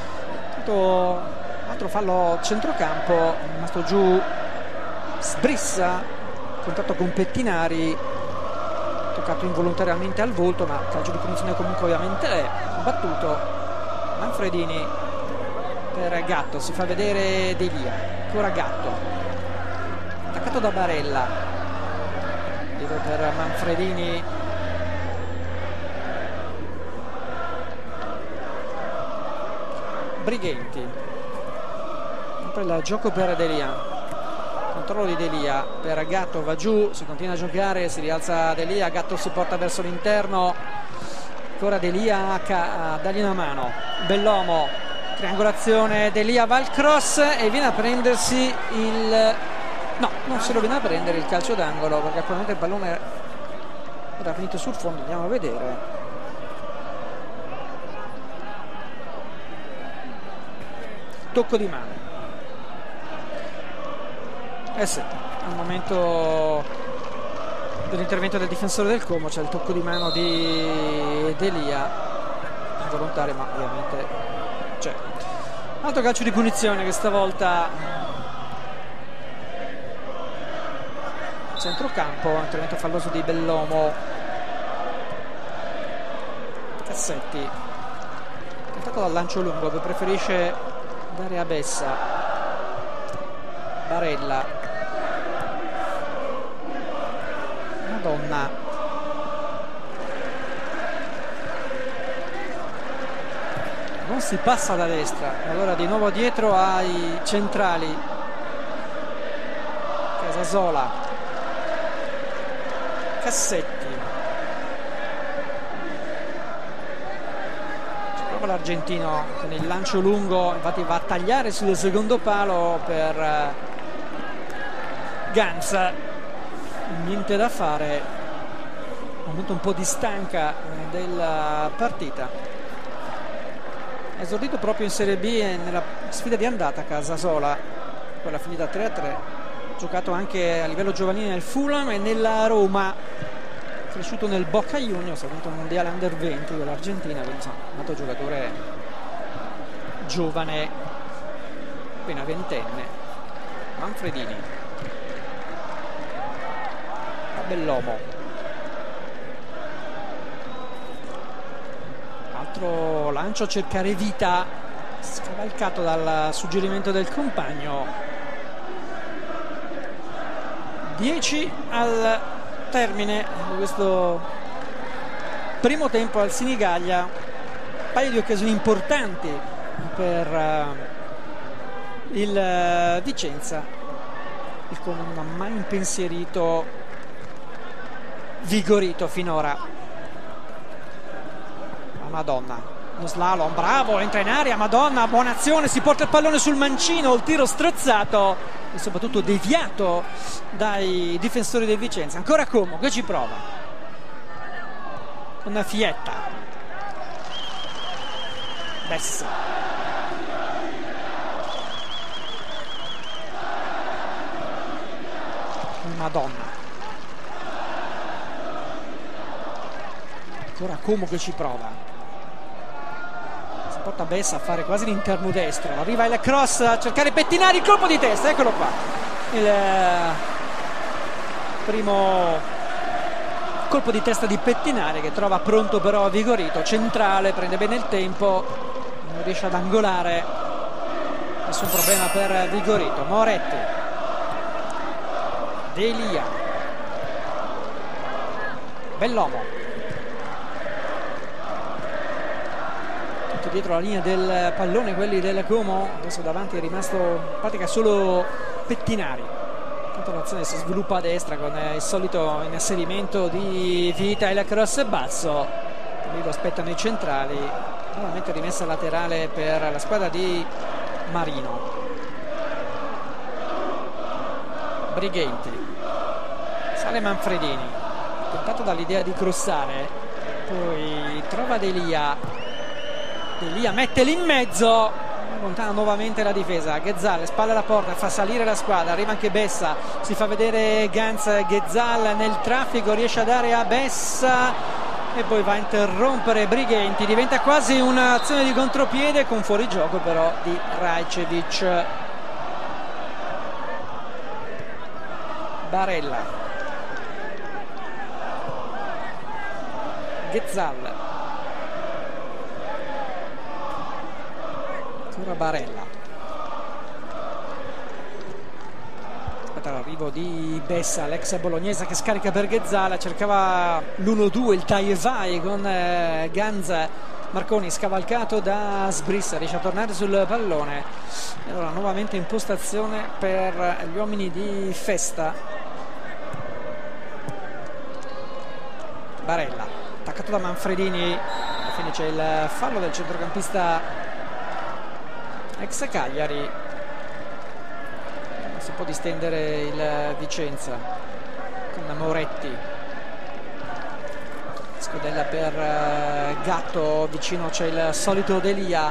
Altro fallo centrocampo, è rimasto giù Sbrissa, contatto con Pettinari, toccato involontariamente al volto, ma calcio di punizione comunque ovviamente è battuto. Manfredini per Gatto, si fa vedere Delia, ancora Gatto, attaccato da Barella, per Manfredini, Brighenti, sempre il gioco per Delia, controllo di Delia per Gatto, va giù, si continua a giocare, si rialza Delia, Gatto si porta verso l'interno, ancora Delia a dargli una mano, Bellomo, triangolazione, Delia va al cross e viene a prendersi il... no, non se lo viene a prendere il calcio d'angolo perché probabilmente il pallone era finito sul fondo, andiamo a vedere. Tocco di mano, sì, al momento dell'intervento del difensore del Como c'è il tocco di mano di Delia, involontario ma ovviamente c'è. Altro calcio di punizione che stavolta centrocampo, intervento falloso di Bellomo. Cassetti tentato dal lancio lungo che preferisce dare a Bessa. Barella, Madonna, non si passa da destra, allora di nuovo dietro ai centrali. Casasola, Cassetti, c'è proprio l'argentino con il lancio lungo, infatti va a tagliare sul secondo palo per Ganz, niente da fare, momento un po' di stanca della partita. È esordito proprio in Serie B nella sfida di andata Casasola, quella finita 3-3, giocato anche a livello giovanile nel Fulham e nella Roma, cresciuto nel Boca Juniors, ha vinto il mondiale under 20 dell'Argentina, quindi insomma un altro giocatore giovane, appena ventenne. Manfredini, Bellomo, altro lancio a cercare vita, scavalcato dal suggerimento del compagno. 10 al termine di questo primo tempo al Sinigaglia, un paio di occasioni importanti per il Vicenza, il Como non ha mai impensierito, vigorito finora. La Madonna, uno slalom, bravo, entra in aria Madonna, buona azione, si porta il pallone sul mancino, il tiro strozzato e soprattutto deviato dai difensori del Vicenza. Ancora Como che ci prova con Fietta, Bessa, Madonna, ancora Como che ci prova, si porta Bessa a fare quasi l'interno destro, arriva il cross a cercare Pettinari, il colpo di testa, eccolo qua, il primo colpo di testa di Pettinari che trova pronto però Vigorito, centrale, prende bene il tempo, non riesce ad angolare, nessun problema per Vigorito. Moretti, Delia, Bellomo, tutto dietro la linea del pallone quelli del Como, adesso davanti è rimasto in pratica solo Pettinari. L'azione si sviluppa a destra con il solito inserimento di Vita e la cross basso, lì lo aspettano i centrali, nuovamente rimessa laterale per la squadra di Marino. Brighenti, sale Manfredini, tentato dall'idea di crossare, poi trova Delia, Delia mette lì in mezzo, allontana nuovamente la difesa. Ghezzal, spalle alla porta, fa salire la squadra, arriva anche Bessa, si fa vedere Ganz. Ghezzal nel traffico riesce a dare a Bessa e poi va a interrompere Brighenti, diventa quasi un'azione di contropiede con fuorigioco però di Rajcevic. Barella, Ghezzal, Barella, aspetta l'arrivo di Bessa, l'ex bolognese che scarica per Ghezzala, cercava l'1-2, il tie e vai con Ganz. Marconi scavalcato da Sbrissa, riesce a tornare sul pallone e allora nuovamente impostazione per gli uomini di Festa. Barella, attaccato da Manfredini, alla fine c'è il fallo del centrocampista ex Cagliari, non si può distendere il Vicenza con Moretti, scodella per Gatto, vicino c'è il solito Delia,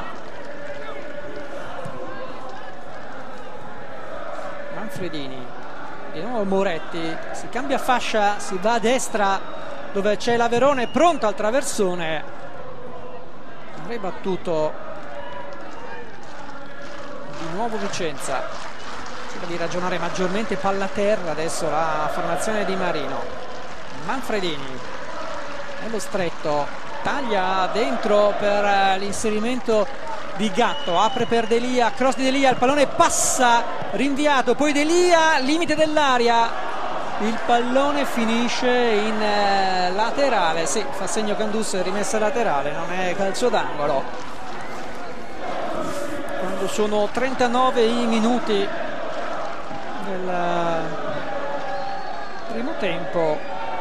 Manfredini, di nuovo Moretti, si cambia fascia, si va a destra dove c'è l'Averone pronto al traversone, ribattuto di nuovo Vicenza, cerca di ragionare maggiormente palla terra adesso la formazione di Marino. Manfredini nello stretto, taglia dentro per l'inserimento di Gatto, apre per Delia, cross di Delia, il pallone passa, rinviato, poi Delia, limite dell'area, il pallone finisce in laterale, sì, fa segno Candus, rimessa laterale, non è calcio d'angolo. Sono 39 i minuti del primo tempo.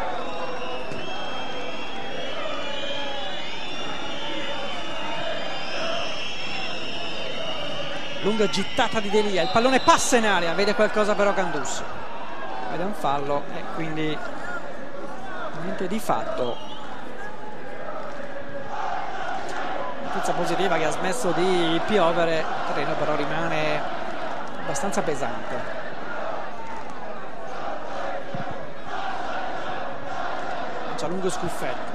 Lunga gittata di Delia, il pallone passa in area, vede qualcosa però Candus, vede un fallo e quindi niente di fatto. Notizia positiva che ha smesso di piovere, il terreno però rimane abbastanza pesante. Lancia lungo Scuffetto,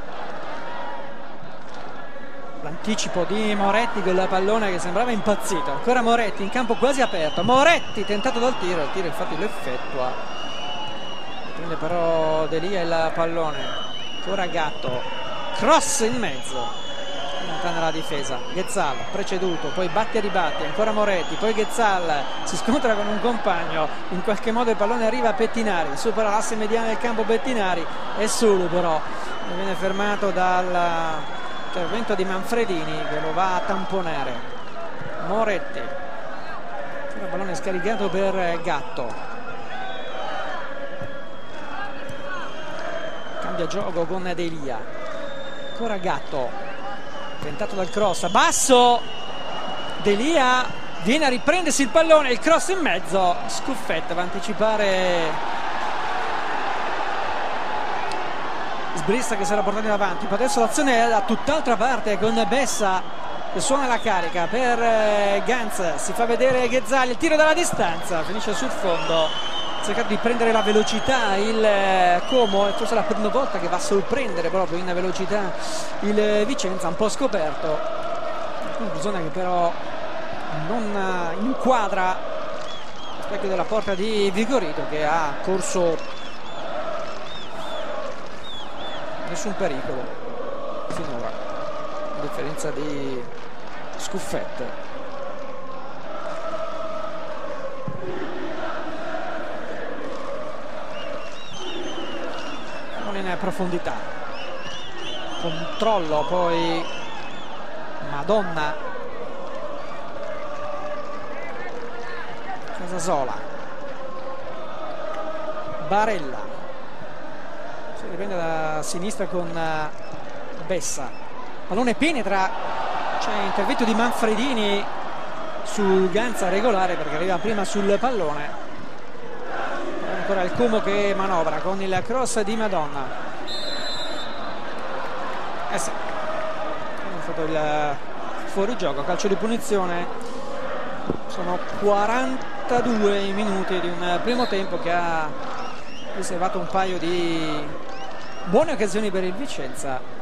l'anticipo di Moretti con il pallone che sembrava impazzito, ancora Moretti in campo quasi aperto, Moretti tentato dal tiro, il tiro infatti lo effettua, prende però Delia il pallone, ancora Gatto, cross in mezzo, lontana la difesa, Ghezzal preceduto, poi batte e ribatti, ancora Moretti, poi Ghezzal si scontra con un compagno, in qualche modo il pallone arriva a Pettinari, supera l'asse mediana del campo Pettinari, è solo però viene fermato dall'intervento di Manfredini che lo va a tamponare. Moretti, il pallone scaricato per Gatto, cambia gioco con Delia, ancora Gatto, tentato dal cross, basso, Delia viene a riprendersi il pallone, il cross in mezzo, Scuffetta va a anticipare Sbrissa che si era portato in avanti. Adesso l'azione è da tutt'altra parte con Bessa che suona la carica per Ganz, si fa vedere Ghezzali, il tiro dalla distanza, finisce sul fondo, cerca di prendere la velocità il Como, e forse è la prima volta che va a sorprendere proprio in velocità il Vicenza, un po' scoperto, conclusione che però non inquadra lo specchio della porta di Vigorito, che ha corso nessun pericolo finora, a differenza di Scuffette. Non in profondità, controllo, poi Madonna, Casasola, Barella, si riprende da sinistra con Bessa, pallone penetra, c'è intervento di Manfredini su Ganza regolare perché arriva prima sul pallone. Ancora il Como che manovra con il cross di Madonna. Sì, è stato il fuorigioco, calcio di punizione. Sono 42 i minuti di un primo tempo che ha riservato un paio di buone occasioni per il Vicenza.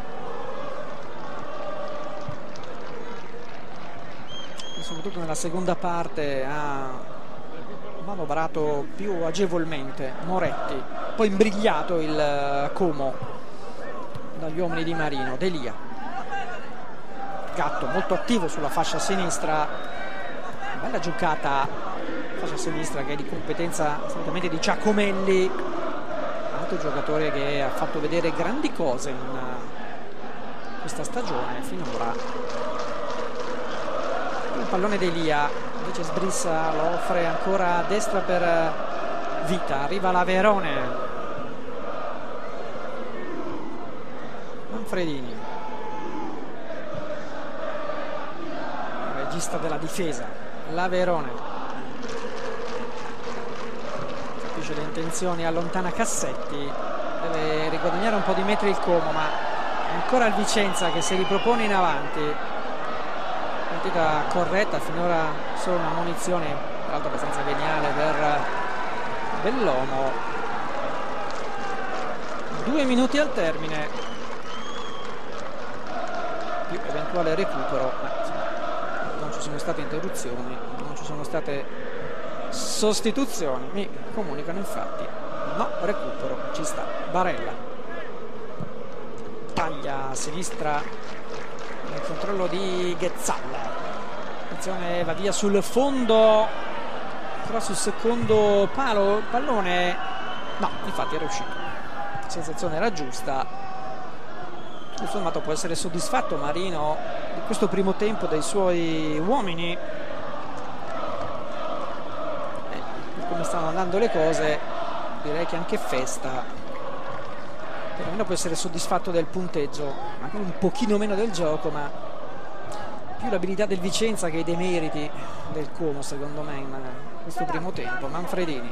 Soprattutto nella seconda parte ha manovrato più agevolmente Moretti, poi imbrigliato il Como dagli uomini di Marino. Delia, Gatto molto attivo sulla fascia sinistra, bella giocata, fascia sinistra che è di competenza assolutamente di Giacomelli, altro giocatore che ha fatto vedere grandi cose in questa stagione finora. Il pallone Delia, invece Sbrissa lo offre ancora a destra per Vita, arriva la Verone, Manfredini, il regista della difesa, la Verone, capisce le intenzioni, allontana Cassetti, deve riguadagnare un po' di metri il Como, ma ancora il Vicenza che si ripropone in avanti. Partita corretta, finora solo una munizione, tra l'altro abbastanza geniale, per Bellomo. 2 minuti al termine, più eventuale recupero, ma insomma, non ci sono state interruzioni, non ci sono state sostituzioni, mi comunicano infatti no recupero, ci sta. Barella taglia a sinistra il controllo di Ghezzalla, l'azione va via sul fondo, però sul secondo palo pallone no, infatti era uscito, la sensazione era giusta. Tutto sommato può essere soddisfatto Marino di questo primo tempo dei suoi uomini, per come stanno andando le cose direi che anche Festa perlomeno può essere soddisfatto del punteggio, magari un pochino meno del gioco, ma più l'abilità del Vicenza che i demeriti del Como secondo me in questo primo tempo. Manfredini,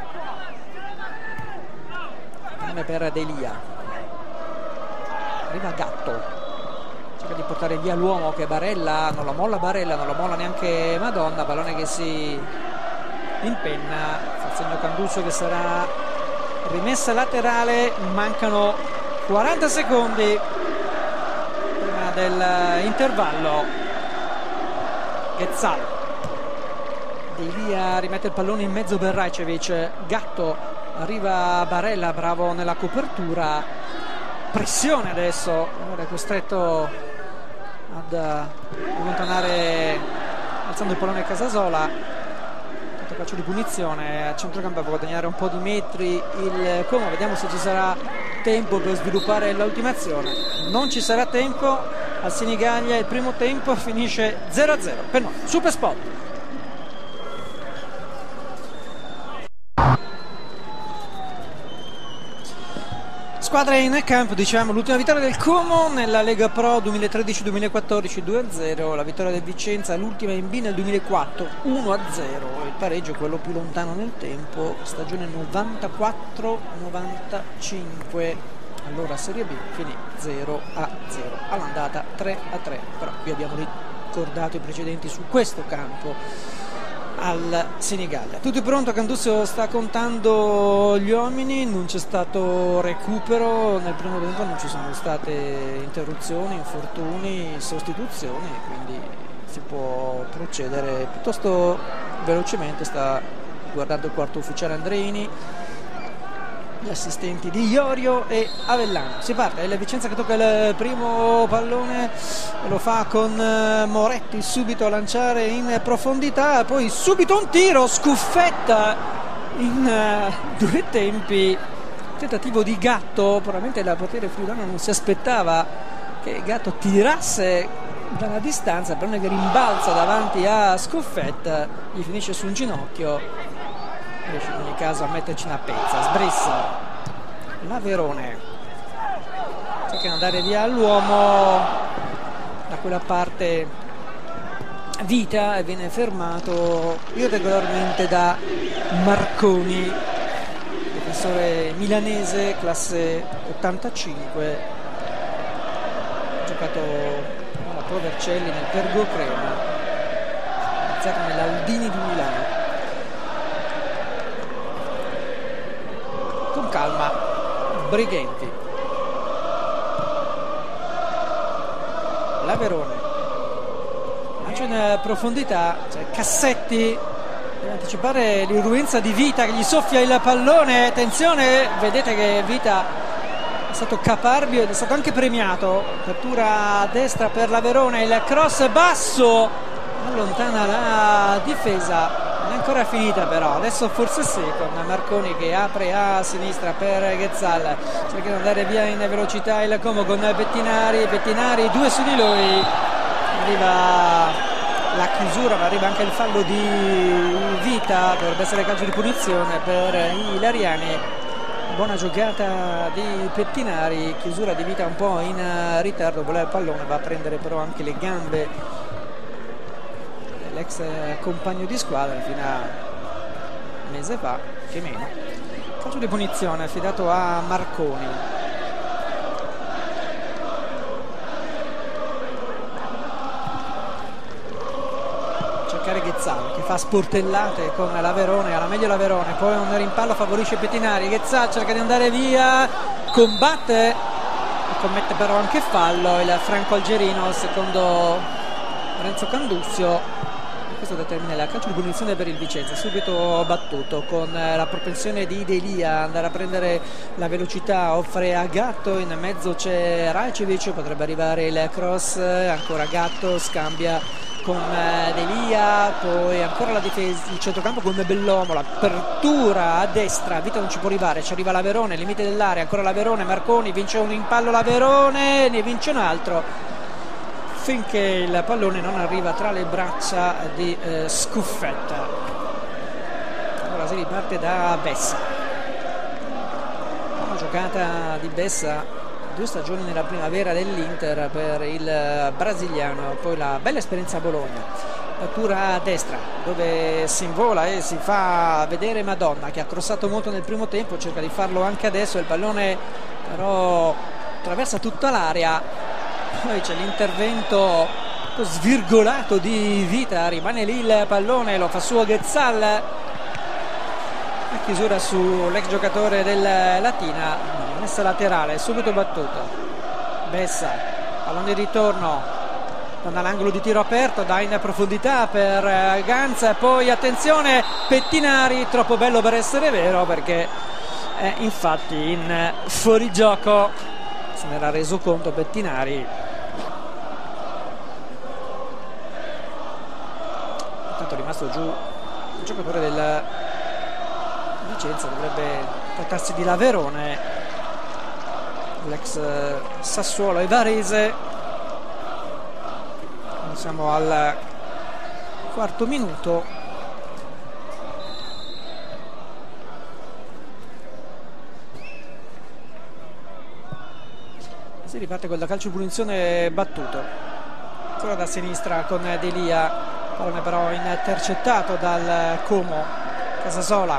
pallone per Delia, arriva Gatto, cerca di portare via l'uomo che è Barella, non lo molla Barella, non lo molla neanche Madonna, pallone che si impenna, fa segno Canduso che sarà rimessa laterale, mancano 40 secondi prima dell'intervallo. Ghezzal, Delia rimette il pallone in mezzo per Rajcevic, Gatto, arriva Barella, bravo nella copertura, pressione adesso, ora è costretto ad allontanare alzando il pallone Casasola. Calcio di punizione a centrocampo per guadagnare un po' di metri il Como. Vediamo se ci sarà tempo per sviluppare l'ultimazione. Non ci sarà tempo al Sinigaglia, il primo tempo finisce 0-0 per noi. Super Spot. Squadre in campo, diciamo, l'ultima vittoria del Como nella Lega Pro 2013-2014 2-0, la vittoria del Vicenza, l'ultima in B nel 2004 1-0, il pareggio è quello più lontano nel tempo, stagione 94-95, allora Serie B finì 0-0, all'andata 3-3, però qui abbiamo ricordato i precedenti su questo campo al Senigallia. Tutto pronto, Candussio sta contando gli uomini, non c'è stato recupero nel primo tempo, non ci sono state interruzioni, infortuni, sostituzioni, quindi si può procedere piuttosto velocemente. Sta guardando il quarto ufficiale Andreini, gli assistenti di Iorio e Avellano. Si parte, è la Vicenza che tocca il primo pallone, lo fa con Moretti subito a lanciare in profondità, poi subito un tiro, scuffetta in due tempi, tentativo di Gatto, probabilmente la portiere friulana non si aspettava che Gatto tirasse dalla distanza, però che rimbalza davanti a Scuffetta, gli finisce su un ginocchio, riesce in ogni caso a metterci una pezza. Sbrissa Laverone, cerca di andare via l'uomo da quella parte, Vita, e viene fermato irregolarmente da Marconi, difensore milanese classe 85, ha giocato alla Pro Vercelli nel Pergo Crema, iniziato nell'Aldini di Milano. Con calma Brighenti, Laverone lancia in profondità, c'è Cassetti, deve anticipare l'irruenza di Vita che gli soffia il pallone, attenzione, vedete che Vita è stato caparbio ed è stato anche premiato, apertura a destra per Laverone, il cross basso allontana la difesa. Non è ancora finita però, adesso forse sì, con Marconi che apre a sinistra per Ghezzal, cerca di andare via in velocità il Como con Bettinari, due su di lui, arriva la chiusura ma arriva anche il fallo di Vita, dovrebbe essere calcio di punizione per i Ilariani. Buona giocata di Pettinari, chiusura di Vita un po' in ritardo, voleva il pallone, va a prendere però anche le gambe l'ex compagno di squadra fino a un mese fa, che meno. Calcio di punizione affidato a Marconi. Cercare Ghezzal che fa sportellate con Laverone, alla meglio Laverone, poi un rimpallo favorisce Pettinari, Ghezzal cerca di andare via, combatte, commette però anche fallo il franco algerino secondo Renzo Candussio. Questo determina la calcio di punizione per il Vicenza, subito battuto con la propensione di Delia andare a prendere la velocità, offre a Gatto, in mezzo c'è Rajcevic, potrebbe arrivare il cross, ancora Gatto scambia con Delia, poi ancora la difesa, il centrocampo con Bellomo, l'apertura a destra, Vita non ci può arrivare, ci arriva Laverone, limite dell'area, ancora Laverone, Marconi vince un impallo, Laverone ne vince un altro finché il pallone non arriva tra le braccia di Scuffetta. Allora si riparte da Bessa, una giocata di Bessa, 2 stagioni nella primavera dell'Inter per il brasiliano, poi la bella esperienza a Bologna, apertura a destra dove si invola e si fa vedere Madonna che ha crossato molto nel primo tempo, cerca di farlo anche adesso, il pallone però attraversa tutta l'area. Poi c'è l'intervento un po' svirgolato di Vita, rimane lì il pallone, lo fa suo Ghezzal, la chiusura sull'ex giocatore del Latina, messa laterale, subito battuto. Bessa, pallone di ritorno, torna all'angolo di tiro aperto, dà in profondità per Ganz, poi attenzione Pettinari, troppo bello per essere vero perché è infatti in fuorigioco, se ne era reso conto Pettinari. Intanto è rimasto giù il giocatore del Vicenza, dovrebbe trattarsi di Laverone, l'ex Sassuolo e Varese. Siamo al quarto minuto. Si riparte con il calcio di punizione battuto, ancora da sinistra con Delia, pallone però intercettato dal Como. Casasola,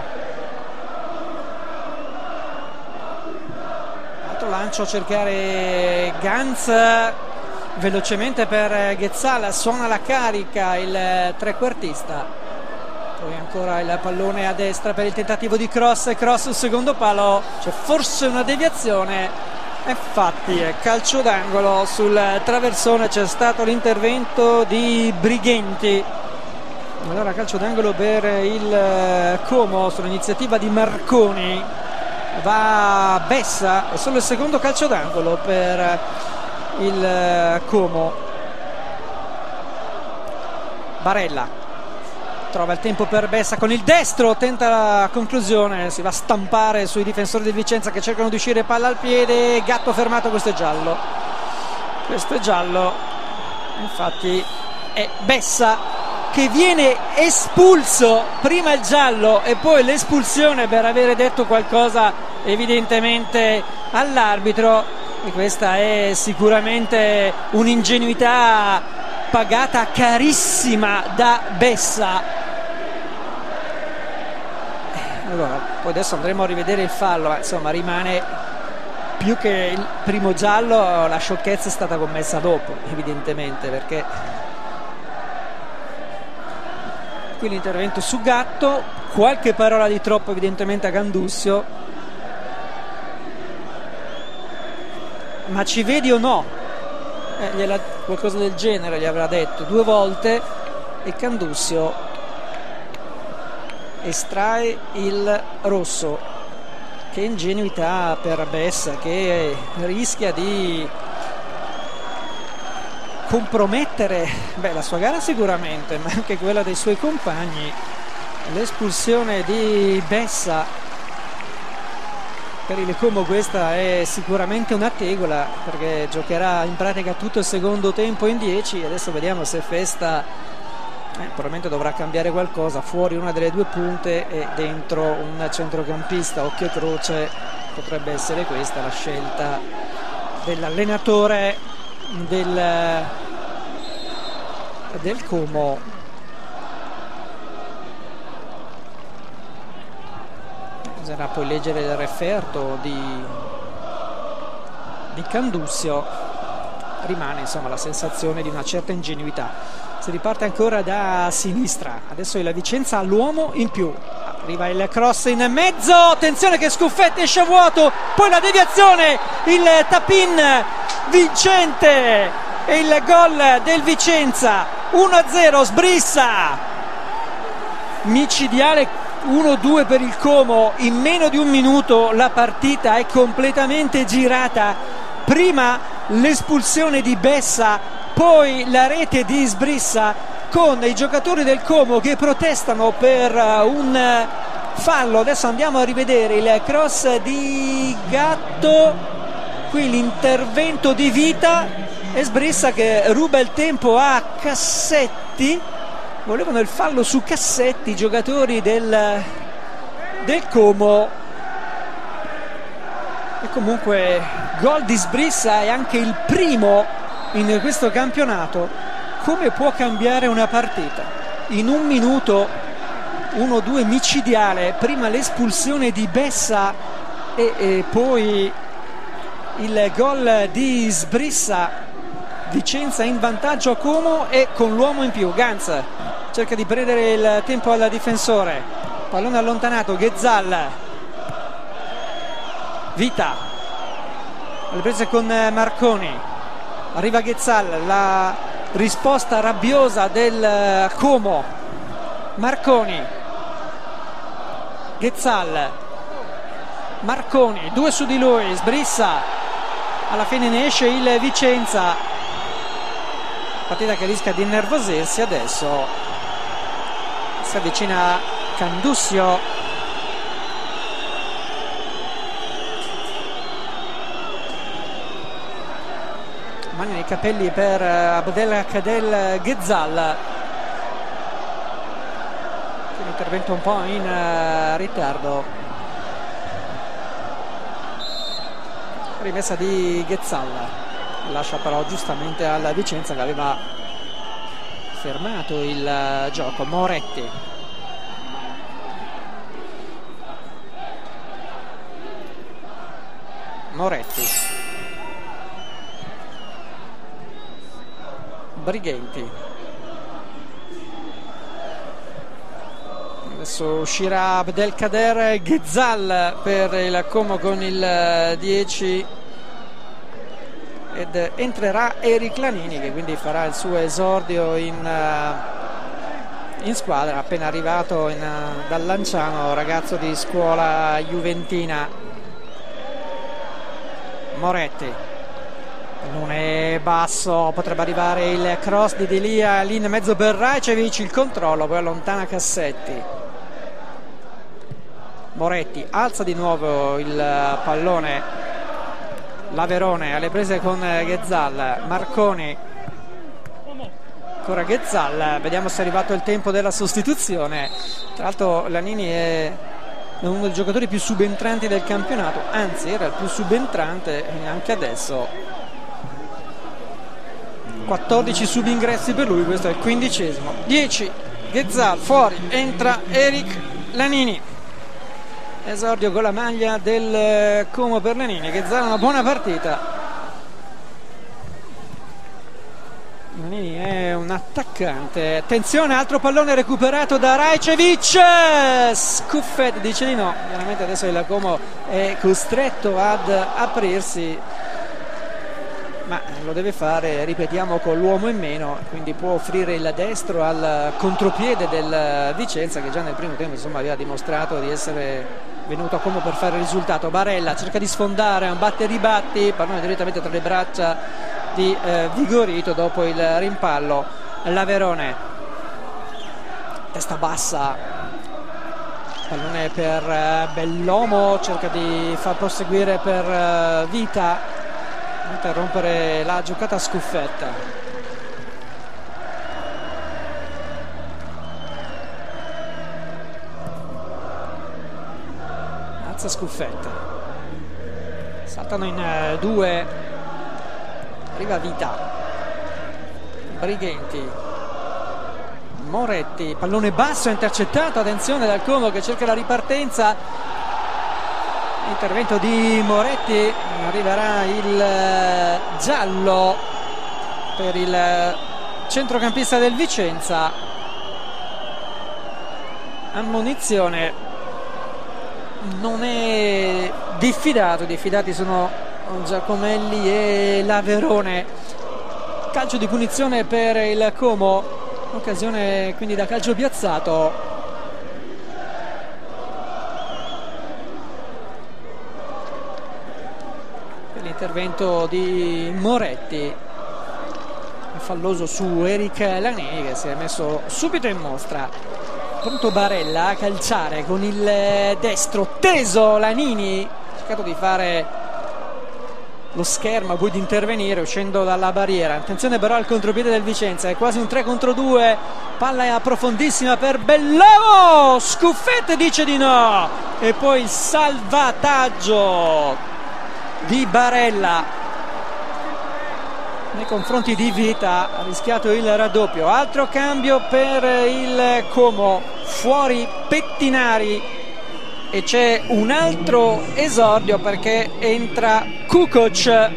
altro lancio a cercare Ganz, velocemente per Ghezzal, suona la carica il trequartista, poi ancora il pallone a destra per il tentativo di cross sul secondo palo, c'è forse una deviazione. Infatti è calcio d'angolo, sul traversone c'è stato l'intervento di Brighenti. Allora calcio d'angolo per il Como sull'iniziativa di Marconi. Va Bessa, è solo il secondo calcio d'angolo per il Como. Barella trova il tempo per Bessa con il destro, tenta la conclusione, si va a stampare sui difensori del Vicenza che cercano di uscire, palla al piede, Gatto fermato. Questo è giallo, infatti è Bessa che viene espulso, prima il giallo e poi l'espulsione per avere detto qualcosa evidentemente all'arbitro, e questa è sicuramente un'ingenuità pagata carissima da Bessa. Allora, poi adesso andremo a rivedere il fallo, ma insomma rimane più che il primo giallo, la sciocchezza è stata commessa dopo, evidentemente, perché qui l'intervento su Gatto, qualche parola di troppo evidentemente a Gandussio, ma ci vedi o no? Qualcosa del genere gli avrà detto 2 volte, e Gandussio estrae il rosso. Che ingenuità per Bessa, che rischia di compromettere la sua gara sicuramente, ma anche quella dei suoi compagni. L'espulsione di Bessa per il Como, questa è sicuramente una tegola, perché giocherà in pratica tutto il secondo tempo in 10. Adesso vediamo se Festa probabilmente dovrà cambiare qualcosa, fuori una delle 2 punte e dentro un centrocampista. Occhio e croce, potrebbe essere questa la scelta dell'allenatore del Como. Bisognerà poi leggere il referto di Gandussio. Rimane insomma la sensazione di una certa ingenuità. Si riparte ancora da sinistra, adesso la Vicenza ha l'uomo in più, arriva il cross in mezzo, attenzione che Scuffetti esce a vuoto, poi la deviazione, il tap-in vincente e il gol del Vicenza. 1-0 Sbrissa, micidiale 1-2 per il Como. In meno di un minuto la partita è completamente girata, prima l'espulsione di Bessa, poi la rete di Sbrissa, con i giocatori del Como che protestano per un fallo. Adesso andiamo a rivedere il cross di Gatto, qui l'intervento di Vita e Sbrissa che ruba il tempo a Cassetti. Volevano il fallo su Cassetti i giocatori del Como, e comunque gol di Sbrissa è anche il primo in questo campionato. Come può cambiare una partita in un minuto? 1-2 micidiale, prima l'espulsione di Bessa e poi il gol di Sbrissa. Vicenza in vantaggio a Como e con l'uomo in più. Ganz cerca di prendere il tempo al difensore, pallone allontanato, Ghezzal, Vita alle prese con Marconi, arriva Ghezzal, la risposta rabbiosa del Como. Marconi, Ghezzal, Marconi, 2 su di lui, Sbrissa, alla fine ne esce il Vicenza. Partita che rischia di innervosirsi. Adesso si avvicina Gandussio, mani nei capelli per Abdelkader Ghezzal, un intervento un po' in ritardo. Rimessa di Ghezzal. lascia però giustamente alla Vicenza che aveva fermato il gioco. Moretti, Brighenti, adesso uscirà Abdelkader Ghezal per il Como con il 10 ed entrerà Eric Lanini, che quindi farà il suo esordio in squadra, appena arrivato dal Lanciano, ragazzo di scuola juventina. Moretti, non è basso, potrebbe arrivare il cross di Delia lì in mezzo per Rajcevic, il controllo, poi allontana Cassetti. Moretti alza di nuovo il pallone, Laverone alle prese con Ghezal, Marconi, ancora Ghezal, vediamo se è arrivato il tempo della sostituzione. Tra l'altro Lanini è uno dei giocatori più subentranti del campionato, anzi era il più subentrante anche adesso. 14 subingressi per lui, questo è il 15°. 10 Ghezal, fuori, entra Eric Lanini, esordio con la maglia del Como per Lanini. Ghezal una buona partita. Lanini è un attaccante. Attenzione, altro pallone recuperato da Rajcevic, Scuffet dice di no, chiaramente adesso il Como è costretto ad aprirsi, ma lo deve fare, ripetiamo, con l'uomo in meno, quindi può offrire il destro al contropiede del Vicenza, che già nel primo tempo insomma aveva dimostrato di essere venuto a Como per fare il risultato. Barella cerca di sfondare, un batte e ribatti, pallone direttamente tra le braccia di Vigorito dopo il rimpallo. Laverone, testa bassa, pallone per Bellomo, cerca di far proseguire per Vita, interrompere la giocata Scuffetta. Alza Scuffetta, saltano in due, arriva Vita, Brighenti, Moretti, pallone basso intercettato, attenzione dal Como che cerca la ripartenza, intervento di Moretti, arriverà il giallo per il centrocampista del Vicenza, ammonizione, non è diffidato, diffidati sono Giacomelli e Laverone. Calcio di punizione per il Como, occasione quindi da calcio piazzato. Per l'intervento di Moretti, falloso su Eric Lanini che si è messo subito in mostra. Pronto Barella a calciare con il destro teso, Lanini ha cercato di fare lo schermo, poi di intervenire uscendo dalla barriera. Attenzione però al contropiede del Vicenza, è quasi un 3 contro 2, palla profondissima per Bellomo, Scuffette dice di no, e poi il salvataggio di Barella nei confronti di Vita, ha rischiato il raddoppio. Altro cambio per il Como, fuori Pettinari e c'è un altro esordio perché entra Kukoc,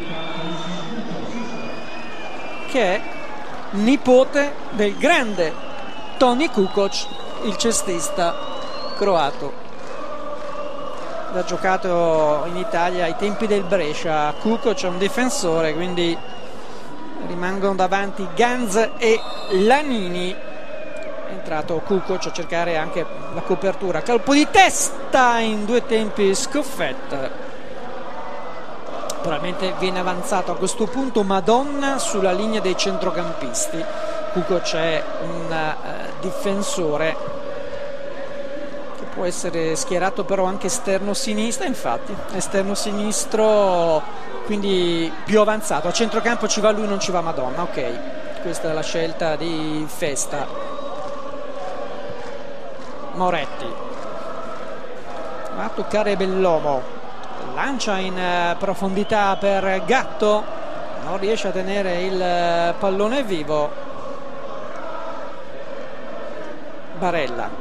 che è nipote del grande Toni Kukoc, il cestista croato. Ha giocato in Italia ai tempi del Brescia. Kukoc è un difensore, quindi rimangono davanti Ganz e Lanini. È entrato Kukoc a cercare anche la copertura, colpo di testa in due tempi Scuffet, probabilmente viene avanzato a questo punto Madonna sulla linea dei centrocampisti. Kukoc è un difensore che può essere schierato però anche esterno sinistra, infatti esterno sinistro, quindi più avanzato. A centrocampo ci va lui, non ci va Madonna, ok, questa è la scelta di Festa. Moretti va a toccare Bellomo, lancia in profondità per Gatto, non riesce a tenere il pallone vivo. Barella,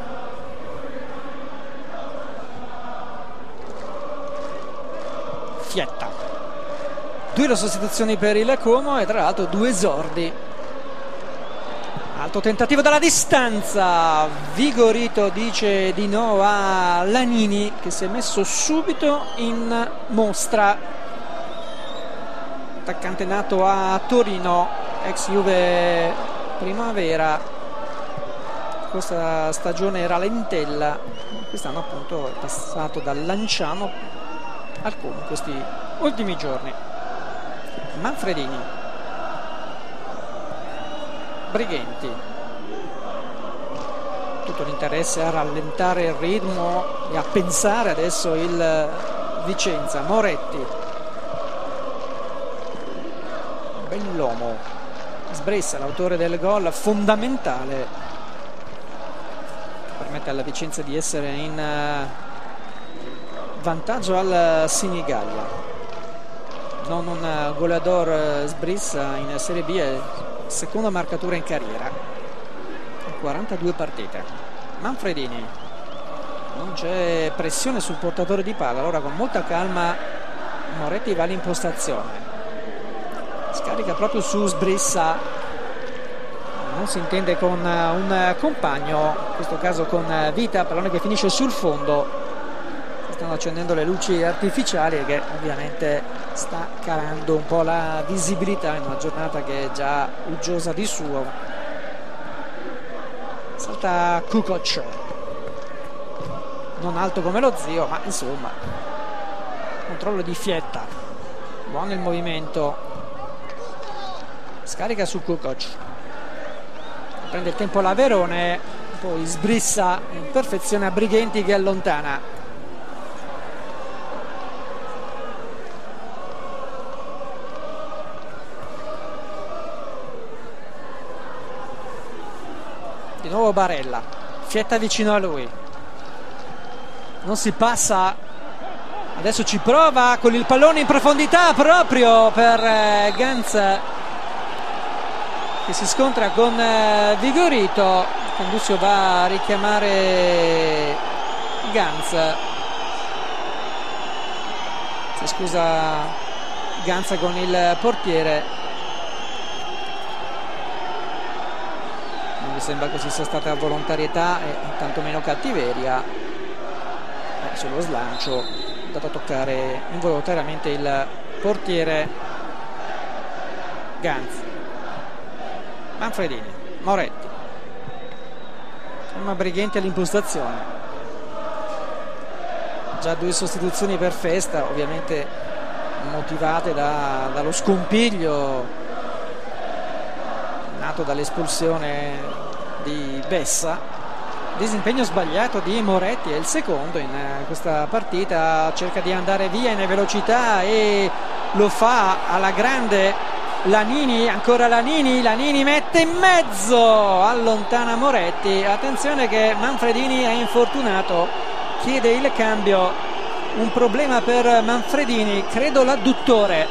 Fietta, 2 le sostituzioni per il Como e tra l'altro 2 esordi. Alto tentativo dalla distanza, Vigorito dice di no a Lanini, che si è messo subito in mostra. Attaccante nato a Torino, ex Juve Primavera, questa stagione era lentella, quest'anno appunto è passato dal Lanciano al Como in questi ultimi giorni. Manfredini, Brighenti, tutto l'interesse a rallentare il ritmo e a pensare adesso il Vicenza. Moretti, Bellomo, Sbressa, l'autore del gol fondamentale che permette alla Vicenza di essere in vantaggio al Sinigallia. Non un goleador Sbressa in Serie B, è seconda marcatura in carriera, 42 partite. Manfredini, non c'è pressione sul portatore di palla, allora con molta calma Moretti va all'impostazione, scarica proprio su Sbressa, non si intende con un compagno, in questo caso con Vita, pallone che finisce sul fondo. Stanno accendendo le luci artificiali che ovviamente sta calando un po' la visibilità in una giornata che è già uggiosa di suo. Salta Kukoc, non alto come lo zio, ma insomma, controllo di Fietta, buono il movimento, scarica su Kukoc, prende il tempo la Verone, poi Sbrissa in perfezione a Brighenti che allontana. Di nuovo Barella, Fietta vicino a lui, non si passa, adesso ci prova con il pallone in profondità proprio per Ganz, che si scontra con Vigorito. Conduccio va a richiamare Ganz, si scusa Ganz con il portiere. Non mi sembra che ci sia stata volontarietà e tantomeno cattiveria. Sullo slancio è andato a toccare involontariamente il portiere Ganz. Manfredini, Moretti, ma Brighenti all'impostazione, già 2 sostituzioni per Festa, ovviamente motivate dallo scompiglio nato dall'espulsione di Bessa. Disimpegno sbagliato di Moretti, è il secondo in questa partita, cerca di andare via in velocità e lo fa alla grande. Lanini, ancora Lanini mette in mezzo, allontana Moretti. Attenzione che Manfredini è infortunato, chiede il cambio, un problema per Manfredini, credo l'adduttore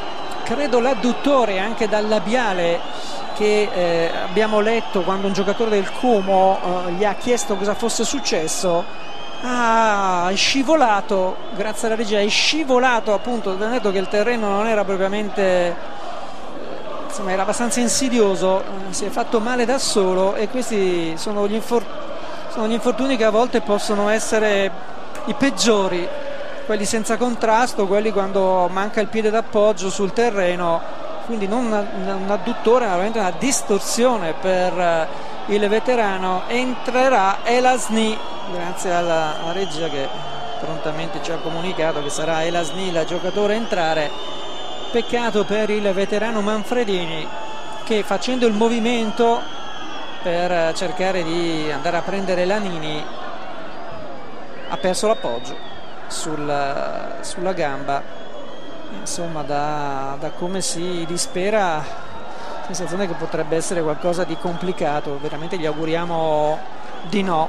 anche dal labiale che abbiamo letto quando un giocatore del Como gli ha chiesto cosa fosse successo. È scivolato, grazie alla regia, è scivolato, appunto, detto che il terreno non era propriamente, insomma, era abbastanza insidioso, si è fatto male da solo, e questi sono gli infortuni che a volte possono essere i peggiori, quelli senza contrasto, quelli quando manca il piede d'appoggio sul terreno. Quindi non un adduttore, ma veramente una distorsione per il veterano. Entrerà Elasni, grazie alla regia che prontamente ci ha comunicato che sarà Elasni il giocatore a entrare. Peccato per il veterano Manfredini, che facendo il movimento per cercare di andare a prendere Lanini ha perso l'appoggio sulla gamba. Insomma, da come si dispera, sensazione che potrebbe essere qualcosa di complicato. Veramente gli auguriamo di no.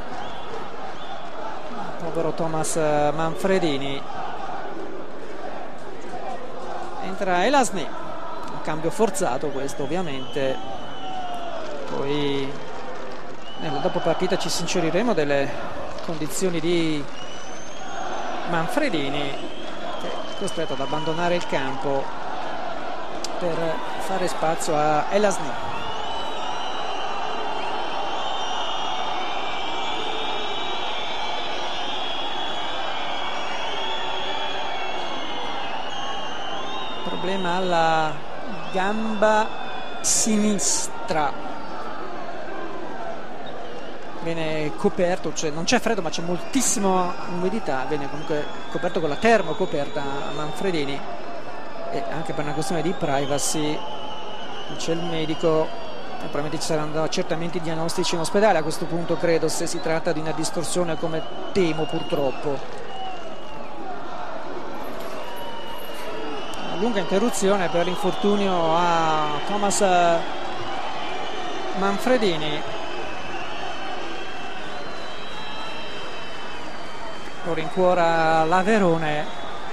Povero Thomas Manfredini. Entra Elasni, cambio forzato questo ovviamente. Poi nella dopo partita ci sinceriremo delle condizioni di Manfredini, che è costretto ad abbandonare il campo per fare spazio a El Asni. Problema alla gamba sinistra, viene coperto, cioè non c'è freddo ma c'è moltissima umidità, viene comunque coperto con la termocoperta Manfredini, e anche per una questione di privacy c'è il medico, probabilmente ci saranno accertamenti diagnostici in ospedale a questo punto, credo, se si tratta di una distorsione come temo purtroppo. Una lunga interruzione per l'infortunio a Thomas Manfredini. Lo rincuora l'Averone,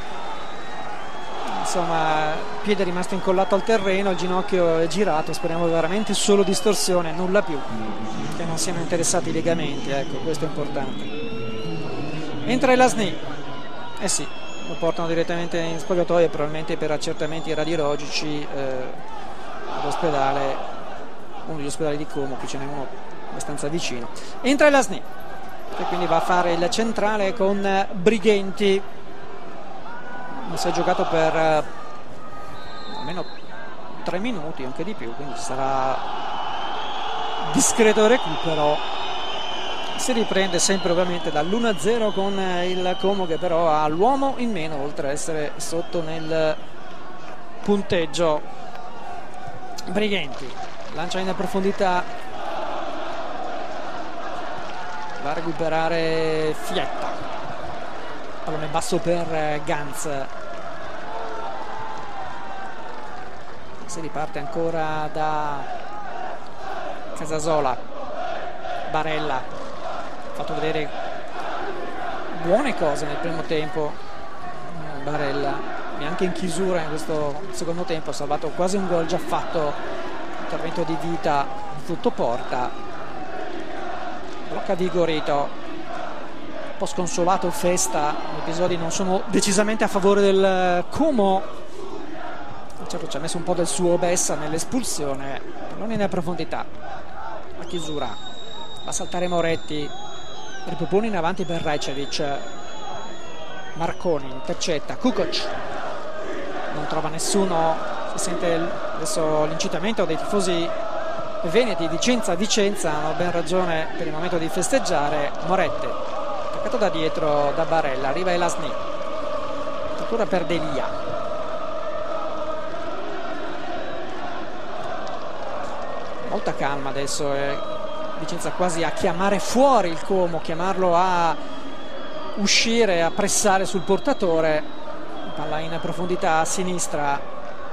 insomma piede è rimasto incollato al terreno, il ginocchio è girato, speriamo veramente solo distorsione, nulla più, che non siano interessati i legamenti, ecco, questo è importante. Entra El Asni, sì, lo portano direttamente in spogliatoio e probabilmente per accertamenti radiologici all'ospedale, uno degli ospedali di Como, qui ce n'è uno abbastanza vicino. Entra El Asni, e quindi va a fare il centrale con Brighenti. Non si è giocato per almeno 3 minuti, anche di più, quindi sarà discreto recupero. Si riprende sempre ovviamente dall'1-0 con il Como, che però ha l'uomo in meno oltre ad essere sotto nel punteggio. Brighenti lancia in profondità, va a recuperare Fietta, pallone basso per Ganz, si riparte ancora da Casasola. Barella ha fatto vedere buone cose nel primo tempo, Barella, e anche in chiusura in questo secondo tempo ha salvato quasi un gol già fatto, intervento di Vita tutto porta. Blocca Vigorito, un po' sconsolato Festa, gli episodi non sono decisamente a favore del Como, certo ci ha messo un po' del suo Bessa nell'espulsione. Non in profondità, la chiusura, va a saltare Moretti, ripropone in avanti per Rajcevic, Marconi intercetta, Kukoc non trova nessuno, si sente adesso l'incitamento dei tifosi veneti. Vicenza hanno ben ragione per il momento di festeggiare. Moretti attaccato da dietro da Barella, arriva El Asni, ancora per Delia, molta calma adesso, Vicenza quasi a chiamare fuori il Como, chiamarlo a uscire, a pressare sul portatore. Palla in profondità a sinistra,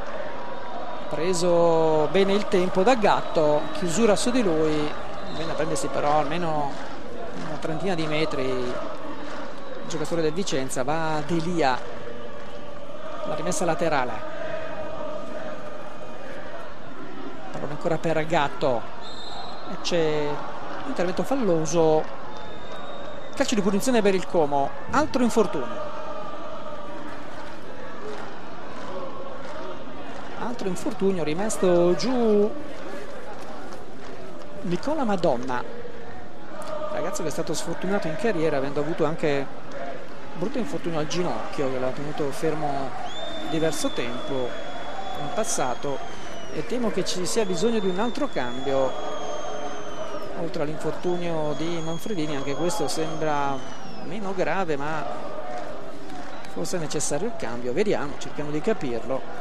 preso bene il tempo da Gatto, chiusura su di lui, viene a prendersi però almeno una trentina di metri il giocatore del Vicenza. Va Delia, la rimessa laterale, pallone ancora per Gatto e c'è un intervento falloso, calcio di punizione per il Como, altro infortunio. Altro infortunio, rimasto giù Nicola Madonna, ragazzo che è stato sfortunato in carriera avendo avuto anche un brutto infortunio al ginocchio che l'ha tenuto fermo diverso tempo in passato, e temo che ci sia bisogno di un altro cambio oltre all'infortunio di Manfredini. Anche questo sembra meno grave, ma forse è necessario il cambio, vediamo, cerchiamo di capirlo.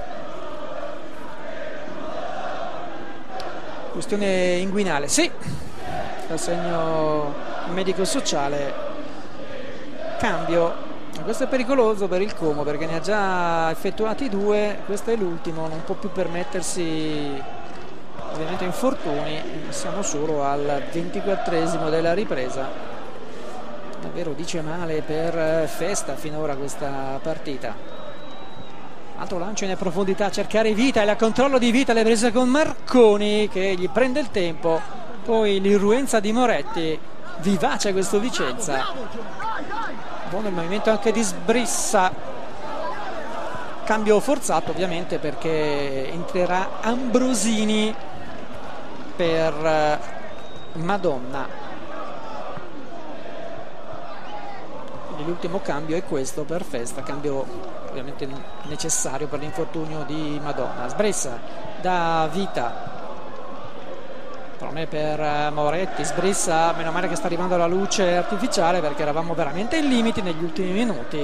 Questione inguinale, sì, assegno medico-sociale, cambio. Questo è pericoloso per il Como perché ne ha già effettuati 2, questo è l'ultimo, non può più permettersi ovviamente infortuni. Siamo solo al 24esimo della ripresa, davvero dice male per Festa finora questa partita. altro lancio in profondità a cercare Vita, il controllo di Vita, le prese con Marconi che gli prende il tempo, poi l'irruenza di Moretti, vivace questo Vicenza, buono il movimento anche di Sbrissa, cambio forzato ovviamente perché entrerà Ambrosini per Madonna. L'ultimo cambio è questo per Festa, cambio ovviamente necessario per l'infortunio di Madonna. Sbrissa da Vita, pallone per Moretti, Sbrissa, meno male che sta arrivando la luce artificiale perché eravamo veramente ai limiti negli ultimi minuti.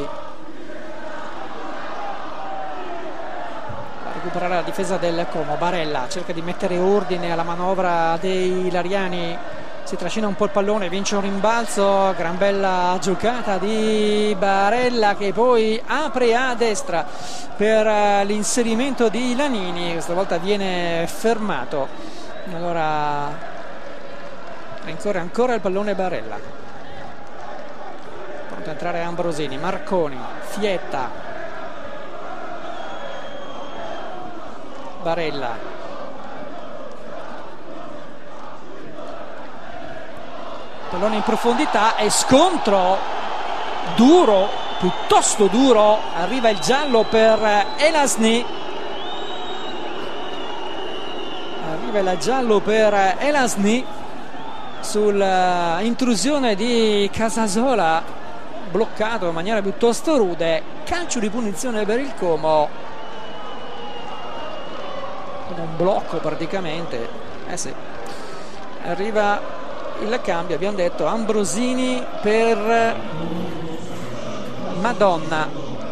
A recuperare la difesa del Como, Barella cerca di mettere ordine alla manovra dei Lariani, si trascina un po' il pallone, vince un rimbalzo, gran bella giocata di Barella che poi apre a destra per l'inserimento di Lanini, questa volta viene fermato, allora rincorre ancora il pallone Barella, pronto a entrare Ambrosini, Marconi, Fietta, Barella, pallone in profondità e scontro duro, piuttosto duro, arriva il giallo per Elasni, sull'intrusione di Casasola, bloccato in maniera piuttosto rude, calcio di punizione per il Como, un blocco praticamente, sì. Arriva il cambio, abbiamo detto, Ambrosini per Madonna,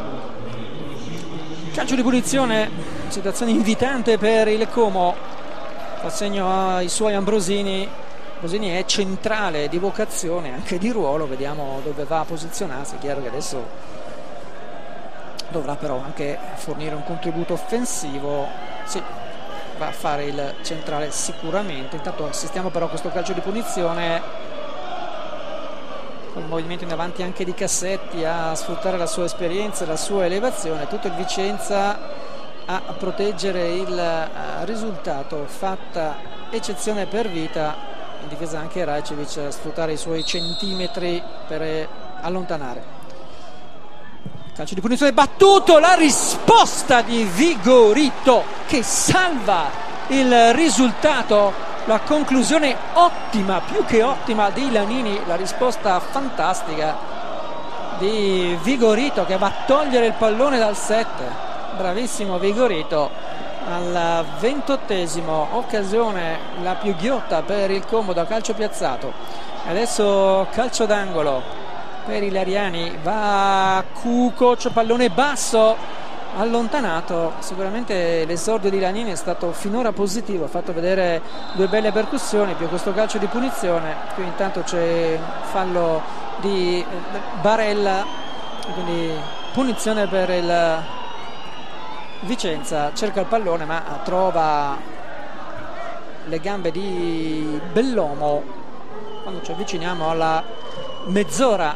calcio di punizione, situazione invitante per il Como, fa segno ai suoi Ambrosini. Ambrosini è centrale di vocazione, anche di ruolo, vediamo dove va a posizionarsi, è chiaro che adesso dovrà però anche fornire un contributo offensivo, sì, va a fare il centrale sicuramente. Intanto assistiamo però a questo calcio di punizione con il movimento in avanti anche di Cassetti a sfruttare la sua esperienza e la sua elevazione, tutto il Vicenza a proteggere il risultato, fatta eccezione per Vita, in difesa anche Rajcevic a sfruttare i suoi centimetri per allontanare. Calcio di punizione battuto, la risposta di Vigorito che salva il risultato, la conclusione ottima, più che ottima di Lanini, la risposta fantastica di Vigorito che va a togliere il pallone dal set, bravissimo Vigorito, al 28esimo, occasione la più ghiotta per il Como da calcio piazzato. Adesso calcio d'angolo per i Lariani, va Kukoc, pallone basso, allontanato. Sicuramente l'esordio di Lanini è stato finora positivo, ha fatto vedere due belle percussioni più questo calcio di punizione. Qui intanto c'è fallo di Barella, quindi punizione per il Vicenza, cerca il pallone ma trova le gambe di Bellomo quando ci avviciniamo alla mezz'ora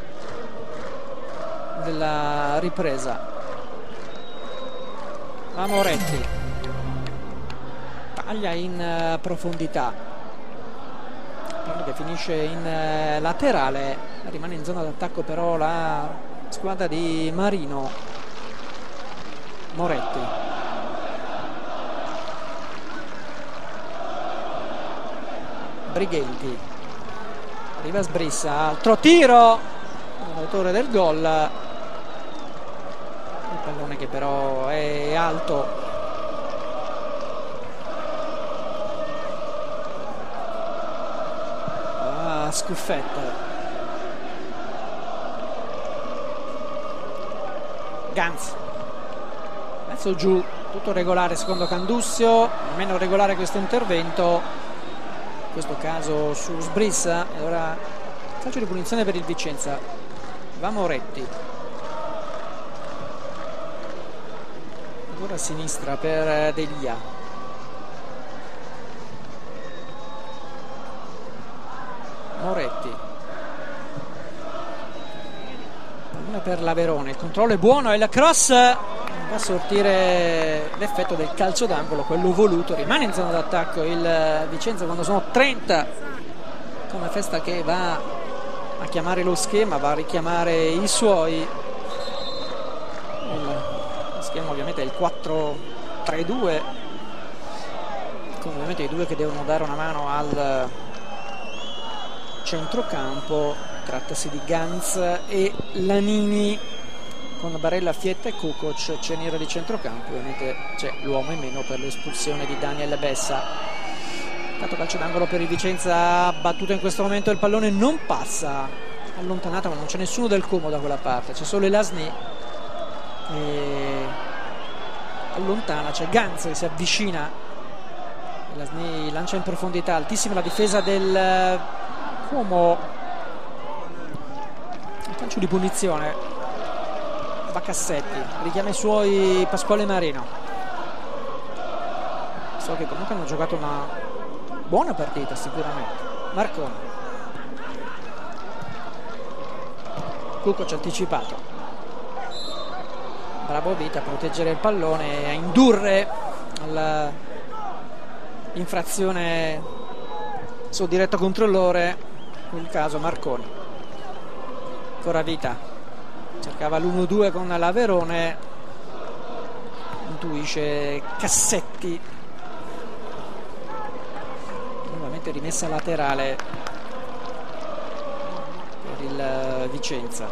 della ripresa. Va Moretti, taglia in profondità, che finisce in laterale, rimane in zona d'attacco però la squadra di Marino. Moretti, Brighenti, arriva Sbrissa, altro tiro, l'autore del gol, il pallone che però è alto, scuffetta, Ganz, mezzo giù, tutto regolare secondo Candussio, meno regolare questo intervento, in questo caso su Sbrissa. E ora calcio di punizione per il Vicenza, va Moretti, ora a sinistra per Delia, Moretti, pallone per Laverone, il controllo è buono e la cross a sortire l'effetto del calcio d'angolo, quello voluto. Rimane in zona d'attacco il Vicenza quando sono 30, come Festa che va a chiamare lo schema, va a richiamare i suoi. Il schema ovviamente è il 4-3-2, con ovviamente i due che devono dare una mano al centrocampo. Trattasi di Ganz e Lanini, con Barella, Fietta e Kukoc, Ceniera di centrocampo. Ovviamente c'è l'uomo in meno per l'espulsione di Daniel Bessa. Tanto calcio d'angolo per il Vicenza, battuto in questo momento, il pallone non passa, allontanato, ma non c'è nessuno del Como da quella parte, c'è solo Elasni che allontana, c'è Ganz che si avvicina, Elasni lancia in profondità, altissima la difesa del Como, il calcio di punizione, Bacassetti richiama i suoi Pasquale Marino. So che comunque hanno giocato una buona partita sicuramente. Marconi, Kukoc anticipato, bravo Vita a proteggere il pallone e a indurre all'infrazione sul diretto controllore, in quel caso Marconi. Ancora Vita, cercava l'1-2 con l'Averone, intuisce Cassetti, nuovamente rimessa laterale per il Vicenza.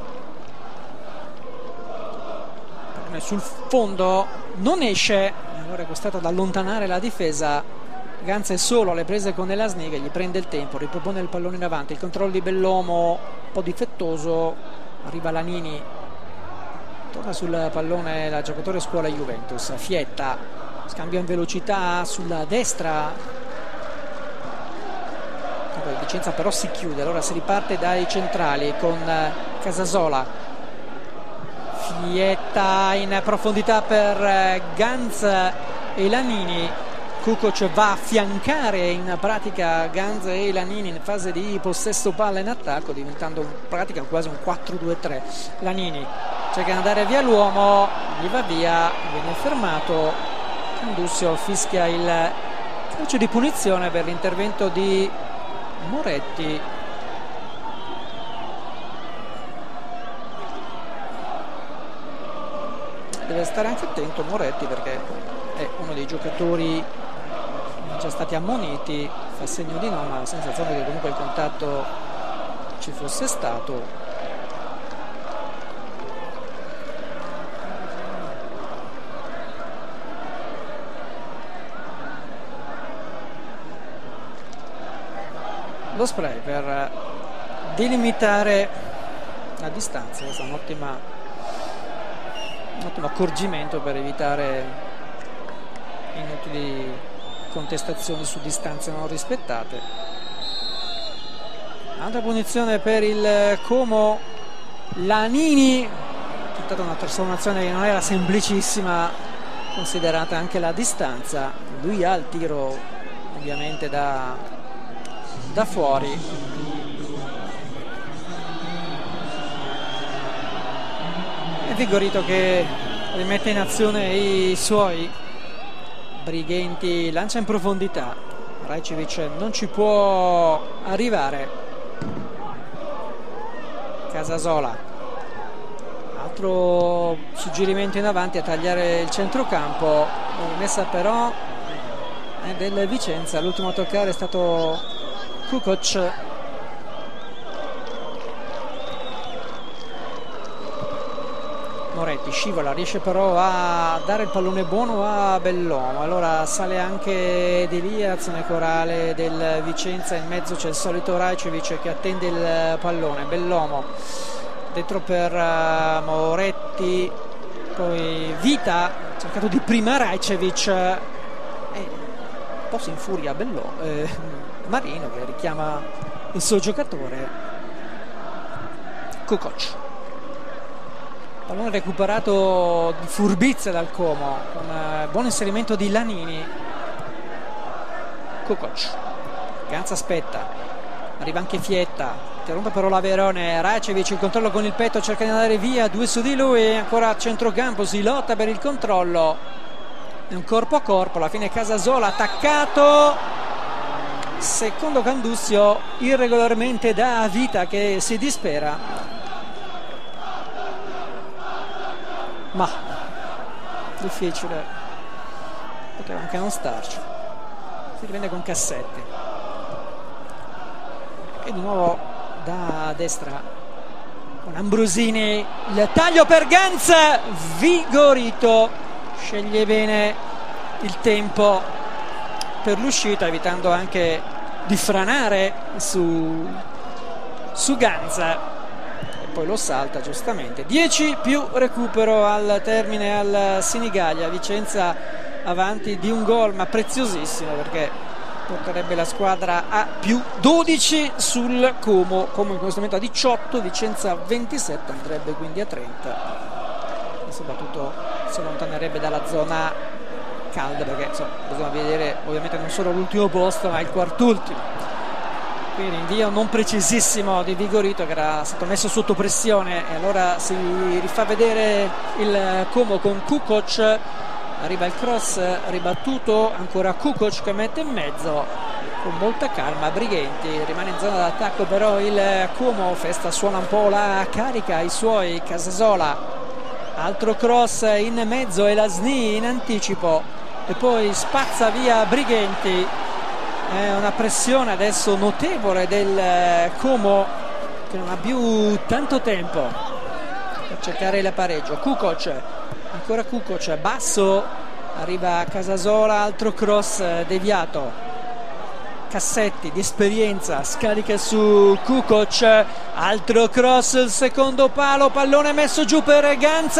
Sul fondo non esce, allora è costato ad allontanare la difesa. Ganz è solo alle prese con Elasni che gli prende il tempo, ripropone il pallone in avanti, il controllo di Bellomo un po' difettoso, arriva Lanini, torna sul pallone la giocatore scuola Juventus. Fietta, scambio in velocità sulla destra, il Vicenza però si chiude, allora si riparte dai centrali con Casasola, Fietta in profondità per Ganz e Lanini. Kukoc va a fiancare in pratica Ganz e Lanini in fase di possesso palla in attacco, diventando in pratica quasi un 4-2-3. Lanini cerca di andare via l'uomo, gli va via, viene fermato. Condussio fischia il calcio di punizione per l'intervento di Moretti. Deve stare anche attento Moretti perché è uno dei giocatori già stati ammoniti, fa segno di no, ma la sensazione che comunque il contatto ci fosse stato. Lo spray per delimitare la distanza, questo è un ottimo accorgimento per evitare inutili contestazioni su distanze non rispettate. Altra punizione per il Como, Lanini, tentata una trasformazione che non era semplicissima considerata anche la distanza. Lui ha il tiro ovviamente da fuori. E Vigorito che rimette in azione i suoi. Brighenti lancia in profondità, Rajcevic non ci può arrivare. Casasola, altro suggerimento in avanti a tagliare il centrocampo, messa però del Vicenza. L'ultimo a toccare è stato Kukoc. Moretti scivola, riesce però a dare il pallone buono a Bellomo, allora sale anche De azione corale del Vicenza, in mezzo c'è il solito Rajcevic che attende il pallone. Bellomo dentro per Moretti, poi Vita ha cercato di prima Rajcevic e un po' si infuria Marino che richiama il suo giocatore. Kukoc, pallone recuperato di furbizia dal Como con buon inserimento di Lanini. Kukoc, Ganz aspetta, arriva anche Fietta, interrompe però la Verone. Rajcevic, il controllo con il petto, cerca di andare via, 2 su di lui, ancora a centrocampo, si lotta per il controllo, è un corpo a corpo, alla fine Casasola attaccato, secondo Candussio, irregolarmente da Vita che si dispera, ma difficile, poteva anche non starci. Si riprende con Cassetti e di nuovo da destra con Ambrosini, il taglio per Ganz, Vigorito sceglie bene il tempo per l'uscita, evitando anche di franare su Ganz, e poi lo salta giustamente. 10 più recupero al termine al Senigallia, Vicenza avanti di un gol, ma preziosissimo, perché porterebbe la squadra a più 12 sul Como in questo momento a 18, Vicenza 27, andrebbe quindi a 30 e soprattutto si allontanerebbe dalla zona calda, perché insomma, bisogna vedere ovviamente non solo l'ultimo posto ma il quartultimo. Quindi invio non precisissimo di Vigorito, che era stato messo sotto pressione, e allora si rifà vedere il Como con Kukoc. Arriva il cross ribattuto, ancora Kukoc che mette in mezzo con molta calma. Brighenti, rimane in zona d'attacco però il Como, Festa suona un po' la carica ai suoi. Casasola, altro cross in mezzo, e Lasny in anticipo e poi spazza via Brighenti. È una pressione adesso notevole del Como, che non ha più tanto tempo per cercare il pareggio. Kukoc, ancora Kukoc, basso, arriva Casasola, altro cross deviato. Cassetti di esperienza scarica su Kukoc, altro cross, il secondo palo, pallone messo giù per Ganz,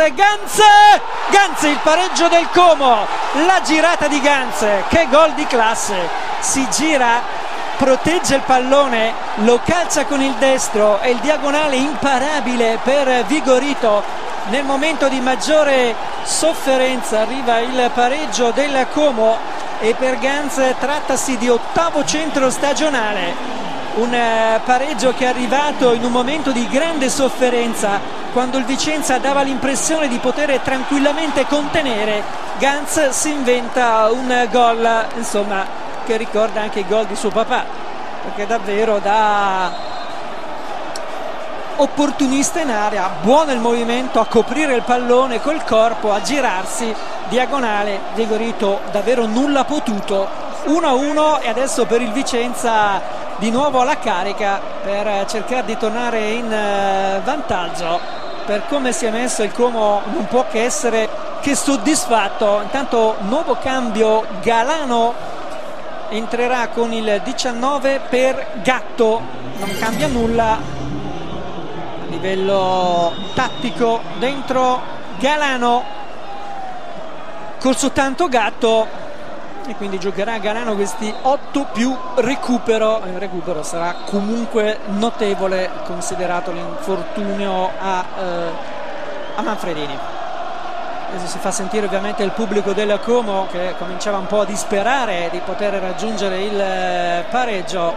il pareggio del Como, la girata di Ganz, che gol di classe, si gira, protegge il pallone, lo calcia con il destro e il diagonale imparabile per Vigorito. Nel momento di maggiore sofferenza arriva il pareggio del Como, e per Ganz trattasi di ottavo centro stagionale, un pareggio che è arrivato in un momento di grande sofferenza, quando il Vicenza dava l'impressione di poter tranquillamente contenere. Ganz si inventa un gol, insomma, che ricorda anche i gol di suo papà, perché davvero da opportunista in area, buono il movimento a coprire il pallone col corpo, a girarsi, diagonale. Vigorito davvero nulla potuto. 1-1 e adesso per il Vicenza di nuovo alla carica per cercare di tornare in vantaggio. Per come si è messo il Como non può che essere soddisfatto. Intanto nuovo cambio, Galano entrerà con il 19 per Gatto, non cambia nulla a livello tattico dentro Galano, corso tanto Gatto, e quindi giocherà Galano questi 8 più recupero. Il recupero sarà comunque notevole considerato l'infortunio a Manfredini. Adesso si fa sentire ovviamente il pubblico del Como, che cominciava un po' a disperare di poter raggiungere il pareggio.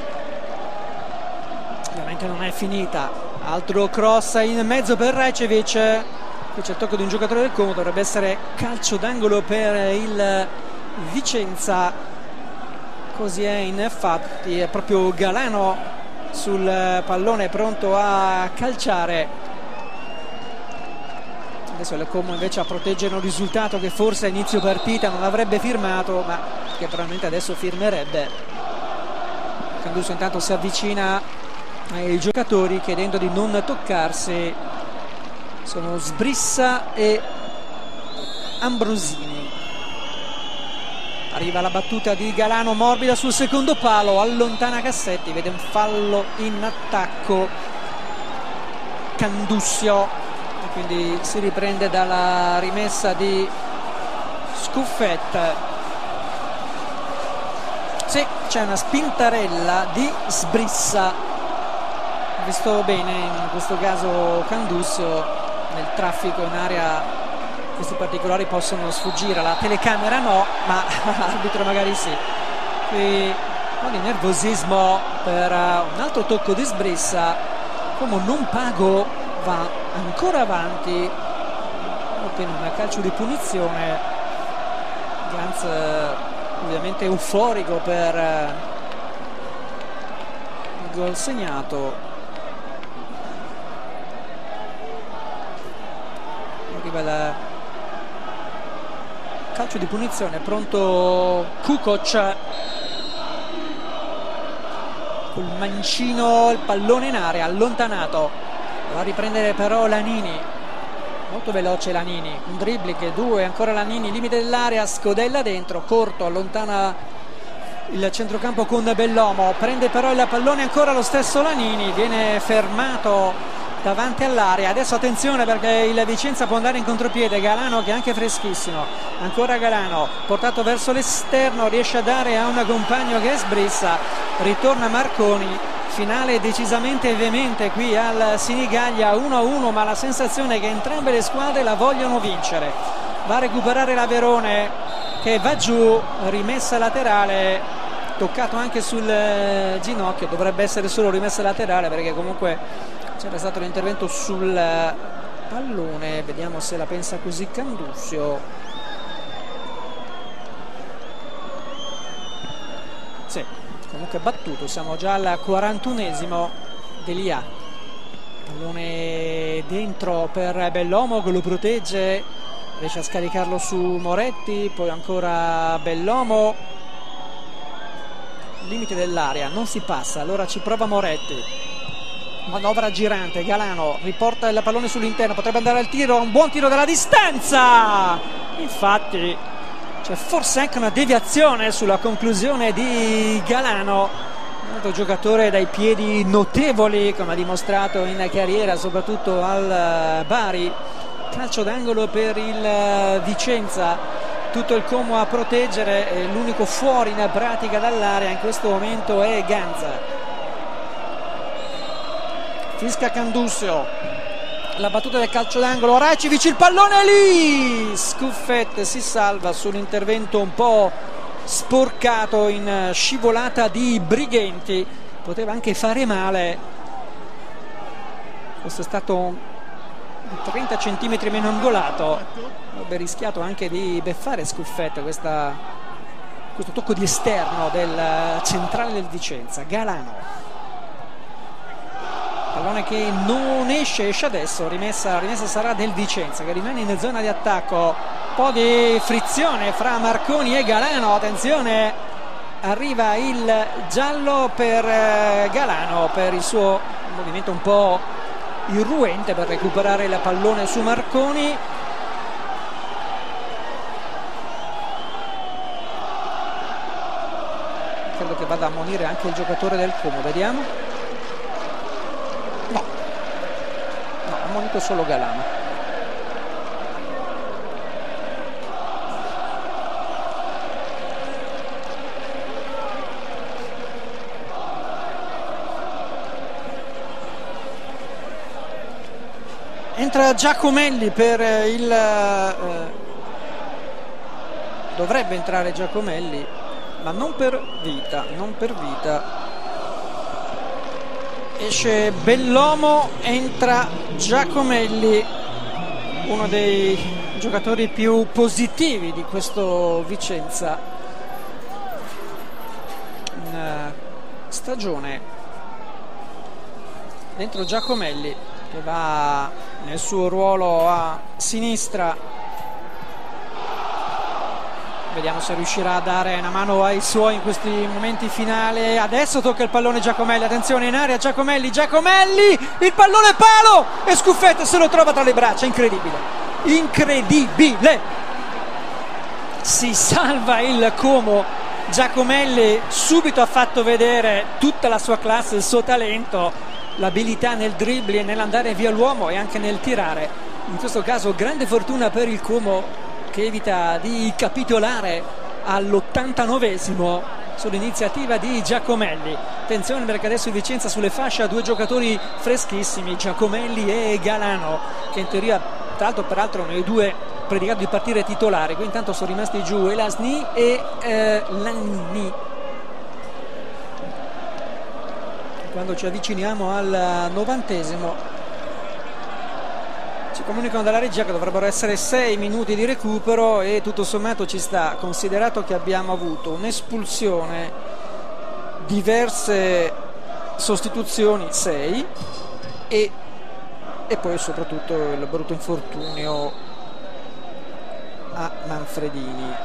Ovviamente non è finita. Altro cross in mezzo per Rajcevic, qui c'è il tocco di un giocatore del Como, dovrebbe essere calcio d'angolo per il Vicenza. Così è infatti, è proprio Galano sul pallone pronto a calciare. Adesso il Como invece a proteggere un risultato che forse a inizio partita non avrebbe firmato, ma che probabilmente adesso firmerebbe. Canduso intanto si avvicina ai giocatori chiedendo di non toccarsi. Sono Sbrissa e Ambrosini. Arriva la battuta di Galano, morbida sul secondo palo, allontana Cassetti, vede un fallo in attacco Candussio, e quindi si riprende dalla rimessa di Scuffet. Sì, c'è una spintarella di Sbrissa, visto bene in questo caso Candussio. Nel traffico in area questi particolari possono sfuggire, la telecamera no, ma l'arbitro magari sì. Qui po' di nervosismo per un altro tocco di Sbrissa. Como non pago va ancora avanti, ottiene un calcio di punizione. Ganz ovviamente euforico per il gol segnato. Arriva il calcio di punizione, pronto Kukoc col mancino, il pallone in area, allontanato, va a riprendere però Lanini, molto veloce Lanini, un dribbling, 2, ancora Lanini, limite dell'area, scodella dentro, corto, allontana il centrocampo con Bellomo, prende però il pallone ancora lo stesso Lanini, viene fermato davanti all'area. Adesso attenzione perché il Vicenza può andare in contropiede. Galano che è anche freschissimo, ancora Galano portato verso l'esterno, riesce a dare a un compagno che è Sbrissa, ritorna Marconi. Finale decisamente veemente qui al Sinigaglia, 1-1, ma la sensazione è che entrambe le squadre la vogliono vincere. Va a recuperare la Verone che va giù, rimessa laterale, toccato anche sul ginocchio, dovrebbe essere solo rimessa laterale perché comunque c'era stato l'intervento sul pallone. Vediamo se la pensa così Candussio. Sì, comunque battuto, siamo già al 41esimo. Delia, pallone dentro per Bellomo che lo protegge, riesce a scaricarlo su Moretti, poi ancora Bellomo, limite dell'area, non si passa, allora ci prova Moretti, manovra girante, Galano riporta il pallone sull'interno, potrebbe andare al tiro, un buon tiro dalla distanza, infatti c'è forse anche una deviazione sulla conclusione di Galano, un altro giocatore dai piedi notevoli come ha dimostrato in carriera soprattutto al Bari. Calcio d'angolo per il Vicenza, tutto il Como a proteggere, l'unico fuori in pratica dall'area in questo momento è Ganza. Fischia Candussio, la battuta del calcio d'angolo, Racevic, il pallone lì, Scuffet si salva sull'intervento un po' sporcato in scivolata di Brighenti, poteva anche fare male, questo è stato 30 cm meno angolato, avrebbe rischiato anche di beffare Scuffet questo tocco di esterno del centrale del Vicenza. Galano, pallone che non esce adesso, rimessa sarà del Vicenza che rimane in zona di attacco, un po' di frizione fra Marconi e Galano, attenzione, arriva il giallo per Galano per il suo movimento un po' irruente per recuperare il pallone su Marconi. Credo che vada a ammonire anche il giocatore del Como, vediamo. No, ammonito solo Galano. Entra Giacomelli per dovrebbe entrare Giacomelli, ma non per Vita, esce Bellomo, entra Giacomelli, uno dei giocatori più positivi di questo Vicenza in stagione. Dentro Giacomelli che va nel suo ruolo a sinistra, vediamo se riuscirà a dare una mano ai suoi in questi momenti finali. Adesso tocca il pallone Giacomelli, attenzione in area Giacomelli, il pallone palo e Scuffet se lo trova tra le braccia, incredibile, si salva il Como. Giacomelli subito ha fatto vedere tutta la sua classe, il suo talento, l'abilità nel dribbling e nell'andare via l'uomo e anche nel tirare. In questo caso grande fortuna per il Como che evita di capitolare all'89esimo sull'iniziativa di Giacomelli. Attenzione perché adesso il Vicenza sulle fasce ha due giocatori freschissimi, Giacomelli e Galano, che in teoria tra l'altro peraltro nei due predicato di partire titolari. Qui intanto sono rimasti giù Elasni e Lanni. quando ci avviciniamo al 90esimo. Ci comunicano dalla regia che dovrebbero essere 6 minuti di recupero e tutto sommato ci sta, considerato che abbiamo avuto un'espulsione, diverse sostituzioni, 6, e poi soprattutto il brutto infortunio a Manfredini.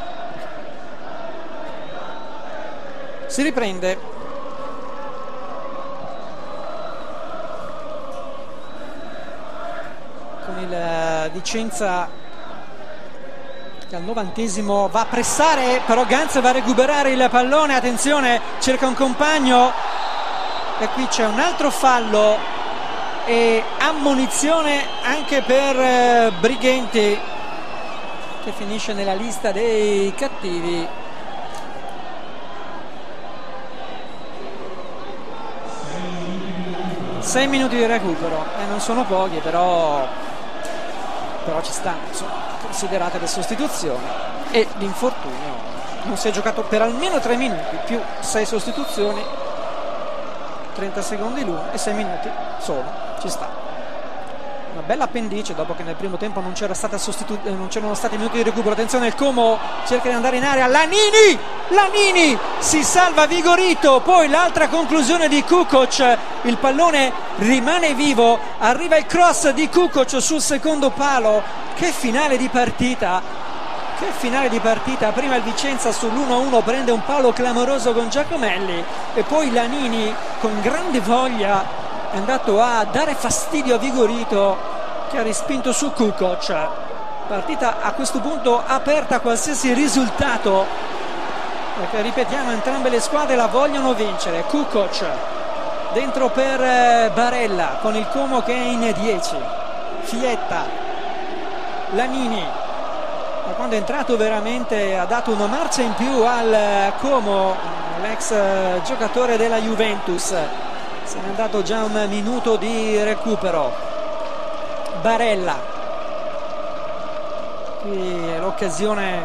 Si riprende con il Vicenza che al 90esimo va a pressare, però Ganz va a recuperare il pallone, attenzione, cerca un compagno e qui c'è un altro fallo e ammonizione anche per Brighenti, che finisce nella lista dei cattivi. Sei minuti di recupero, non sono pochi, però ci stanno, insomma, considerate le sostituzioni e l'infortunio. Non si è giocato per almeno 3 minuti, più 6 sostituzioni, 30 secondi l'uno e 6 minuti solo, ci sta. Una bella appendice dopo che nel primo tempo non c'erano stati minuti di recupero. Attenzione, il Como cerca di andare in area, Lanini si salva Vigorito, poi l'altra conclusione di Kukoc, il pallone rimane vivo, arriva il cross di Kukoc sul secondo palo. Che finale di partita, prima il Vicenza sull'1-1 prende un palo clamoroso con Giacomelli e poi Lanini con grande voglia è andato a dare fastidio a Vigorito, che ha respinto su Kukoc. Partita a questo punto aperta a qualsiasi risultato, perché ripetiamo, entrambe le squadre la vogliono vincere. Kukoc dentro per Barella con il Como che è in 10, Fietta, Lanini, ma quando è entrato veramente ha dato una marcia in più al Como, l'ex giocatore della Juventus. Se n'è andato già un minuto di recupero. Barella, qui l'occasione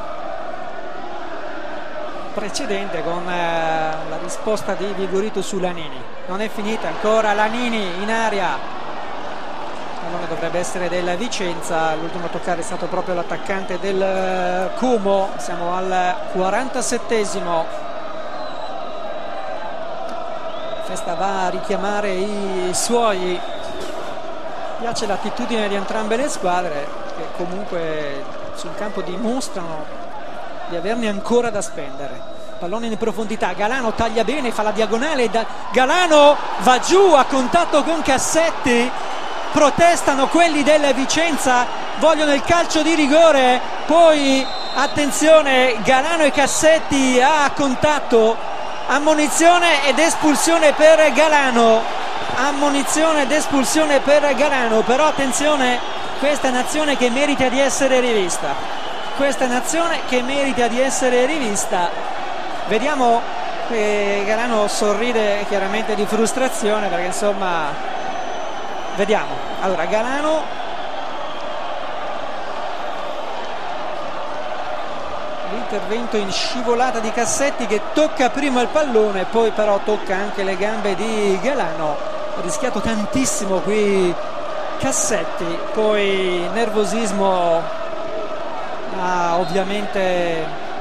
precedente con la risposta di Vigorito su Lanini. Non è finita ancora, Lanini in aria, pallone dovrebbe essere del Vicenza, l'ultimo a toccare è stato proprio l'attaccante del Como. Siamo al 47esimo. Festa va a richiamare i suoi. Piace l'attitudine di entrambe le squadre, che comunque sul campo dimostrano di averne ancora da spendere. Pallone in profondità, Galano taglia bene, fa la diagonale, Galano va giù a contatto con Cassetti, protestano quelli del Vicenza, vogliono il calcio di rigore, poi attenzione, Galano e Cassetti a contatto. Ammonizione ed espulsione per Galano, però attenzione, questa è un'azione che merita di essere rivista. Vediamo che Galano sorride chiaramente di frustrazione, perché insomma, vediamo. Allora, Galano, intervento in scivolata di Cassetti che tocca prima il pallone, poi però tocca anche le gambe di Galano. Ha rischiato tantissimo qui Cassetti, poi nervosismo, ovviamente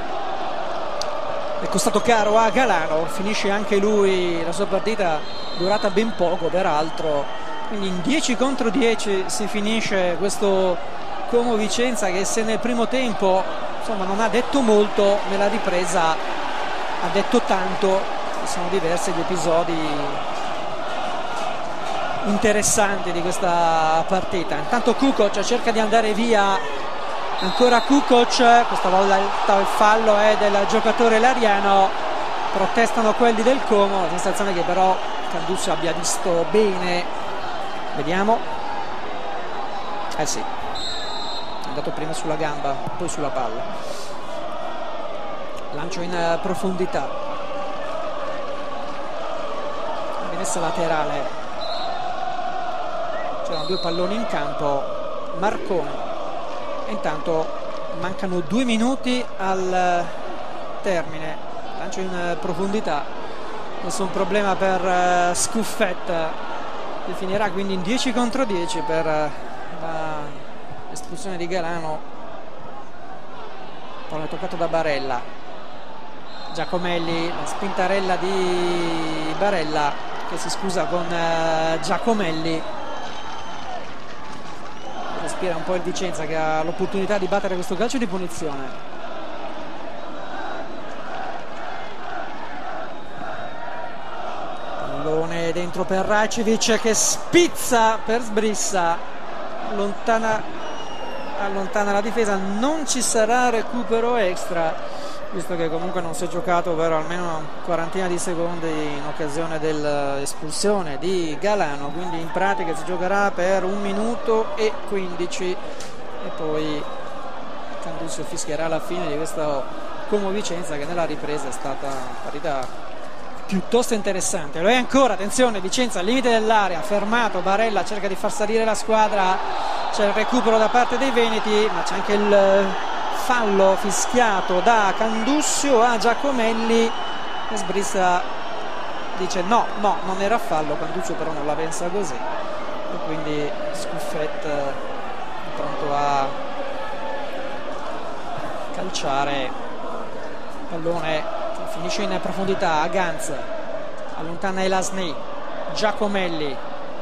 è costato caro a Galano. Finisce anche lui la sua partita, durata ben poco peraltro, quindi in 10 contro 10 si finisce questo Como Vicenza, che se nel primo tempo insomma non ha detto molto, nella ripresa ha detto tanto. Sono diversi gli episodi interessanti di questa partita. Intanto Kukoc cerca di andare via, ancora Kukoc, questa volta il fallo è del giocatore Lariano, protestano quelli del Como, la sensazione che però Canduccio abbia visto bene. Vediamo, sì, andato prima sulla gamba, poi sulla palla. Lancio in profondità, messa laterale, c'erano 2 palloni in campo, Marconi, e intanto mancano 2 minuti al termine. Lancio in profondità, nessun problema per Scuffet, che finirà quindi in 10 contro 10 per l'espulsione di Galano. Pallone toccato da Barella, Giacomelli, la spintarella di Barella che si scusa con Giacomelli. Respira un po' il Vicenza, che ha l'opportunità di battere questo calcio di punizione. Pallone dentro per Rajcevic, che spizza per Sbrissa, allontana la difesa. Non ci sarà recupero extra, visto che comunque non si è giocato per almeno una quarantina di secondi in occasione dell'espulsione di Galano, quindi in pratica si giocherà per 1 minuto e 15 e poi Canduccio fischierà la fine di questo Como Vicenza, che nella ripresa è stata una partita piuttosto interessante. Lo è ancora, attenzione, Vicenza al limite dell'area, fermato, Barella cerca di far salire la squadra, c'è il recupero da parte dei veneti, ma c'è anche il fallo fischiato da Canduccio a Giacomelli, e Sbrissa dice no, non era fallo. Canduccio però non la pensa così, e quindi Scuffet è pronto a calciare. Pallone finisce in profondità a Ganz, allontana Elasni, Giacomelli,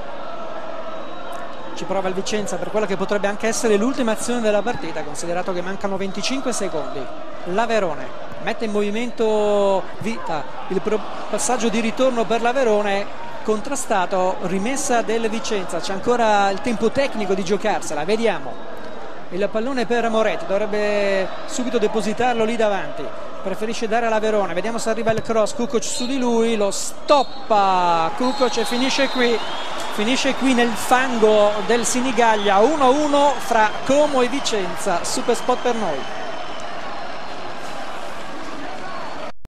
ci prova il Vicenza per quella che potrebbe anche essere l'ultima azione della partita, considerato che mancano 25 secondi. Laverone mette in movimento Vita, il passaggio di ritorno per Laverone contrastato, rimessa del Vicenza, c'è ancora il tempo tecnico di giocarsela, vediamo. Il pallone per Moretti, dovrebbe subito depositarlo lì davanti, preferisce dare a Laverone, vediamo se arriva il cross, Kukoc su di lui, lo stoppa Kukoc e finisce qui nel fango del Sinigaglia. 1-1 fra Como e Vicenza. Super spot per noi.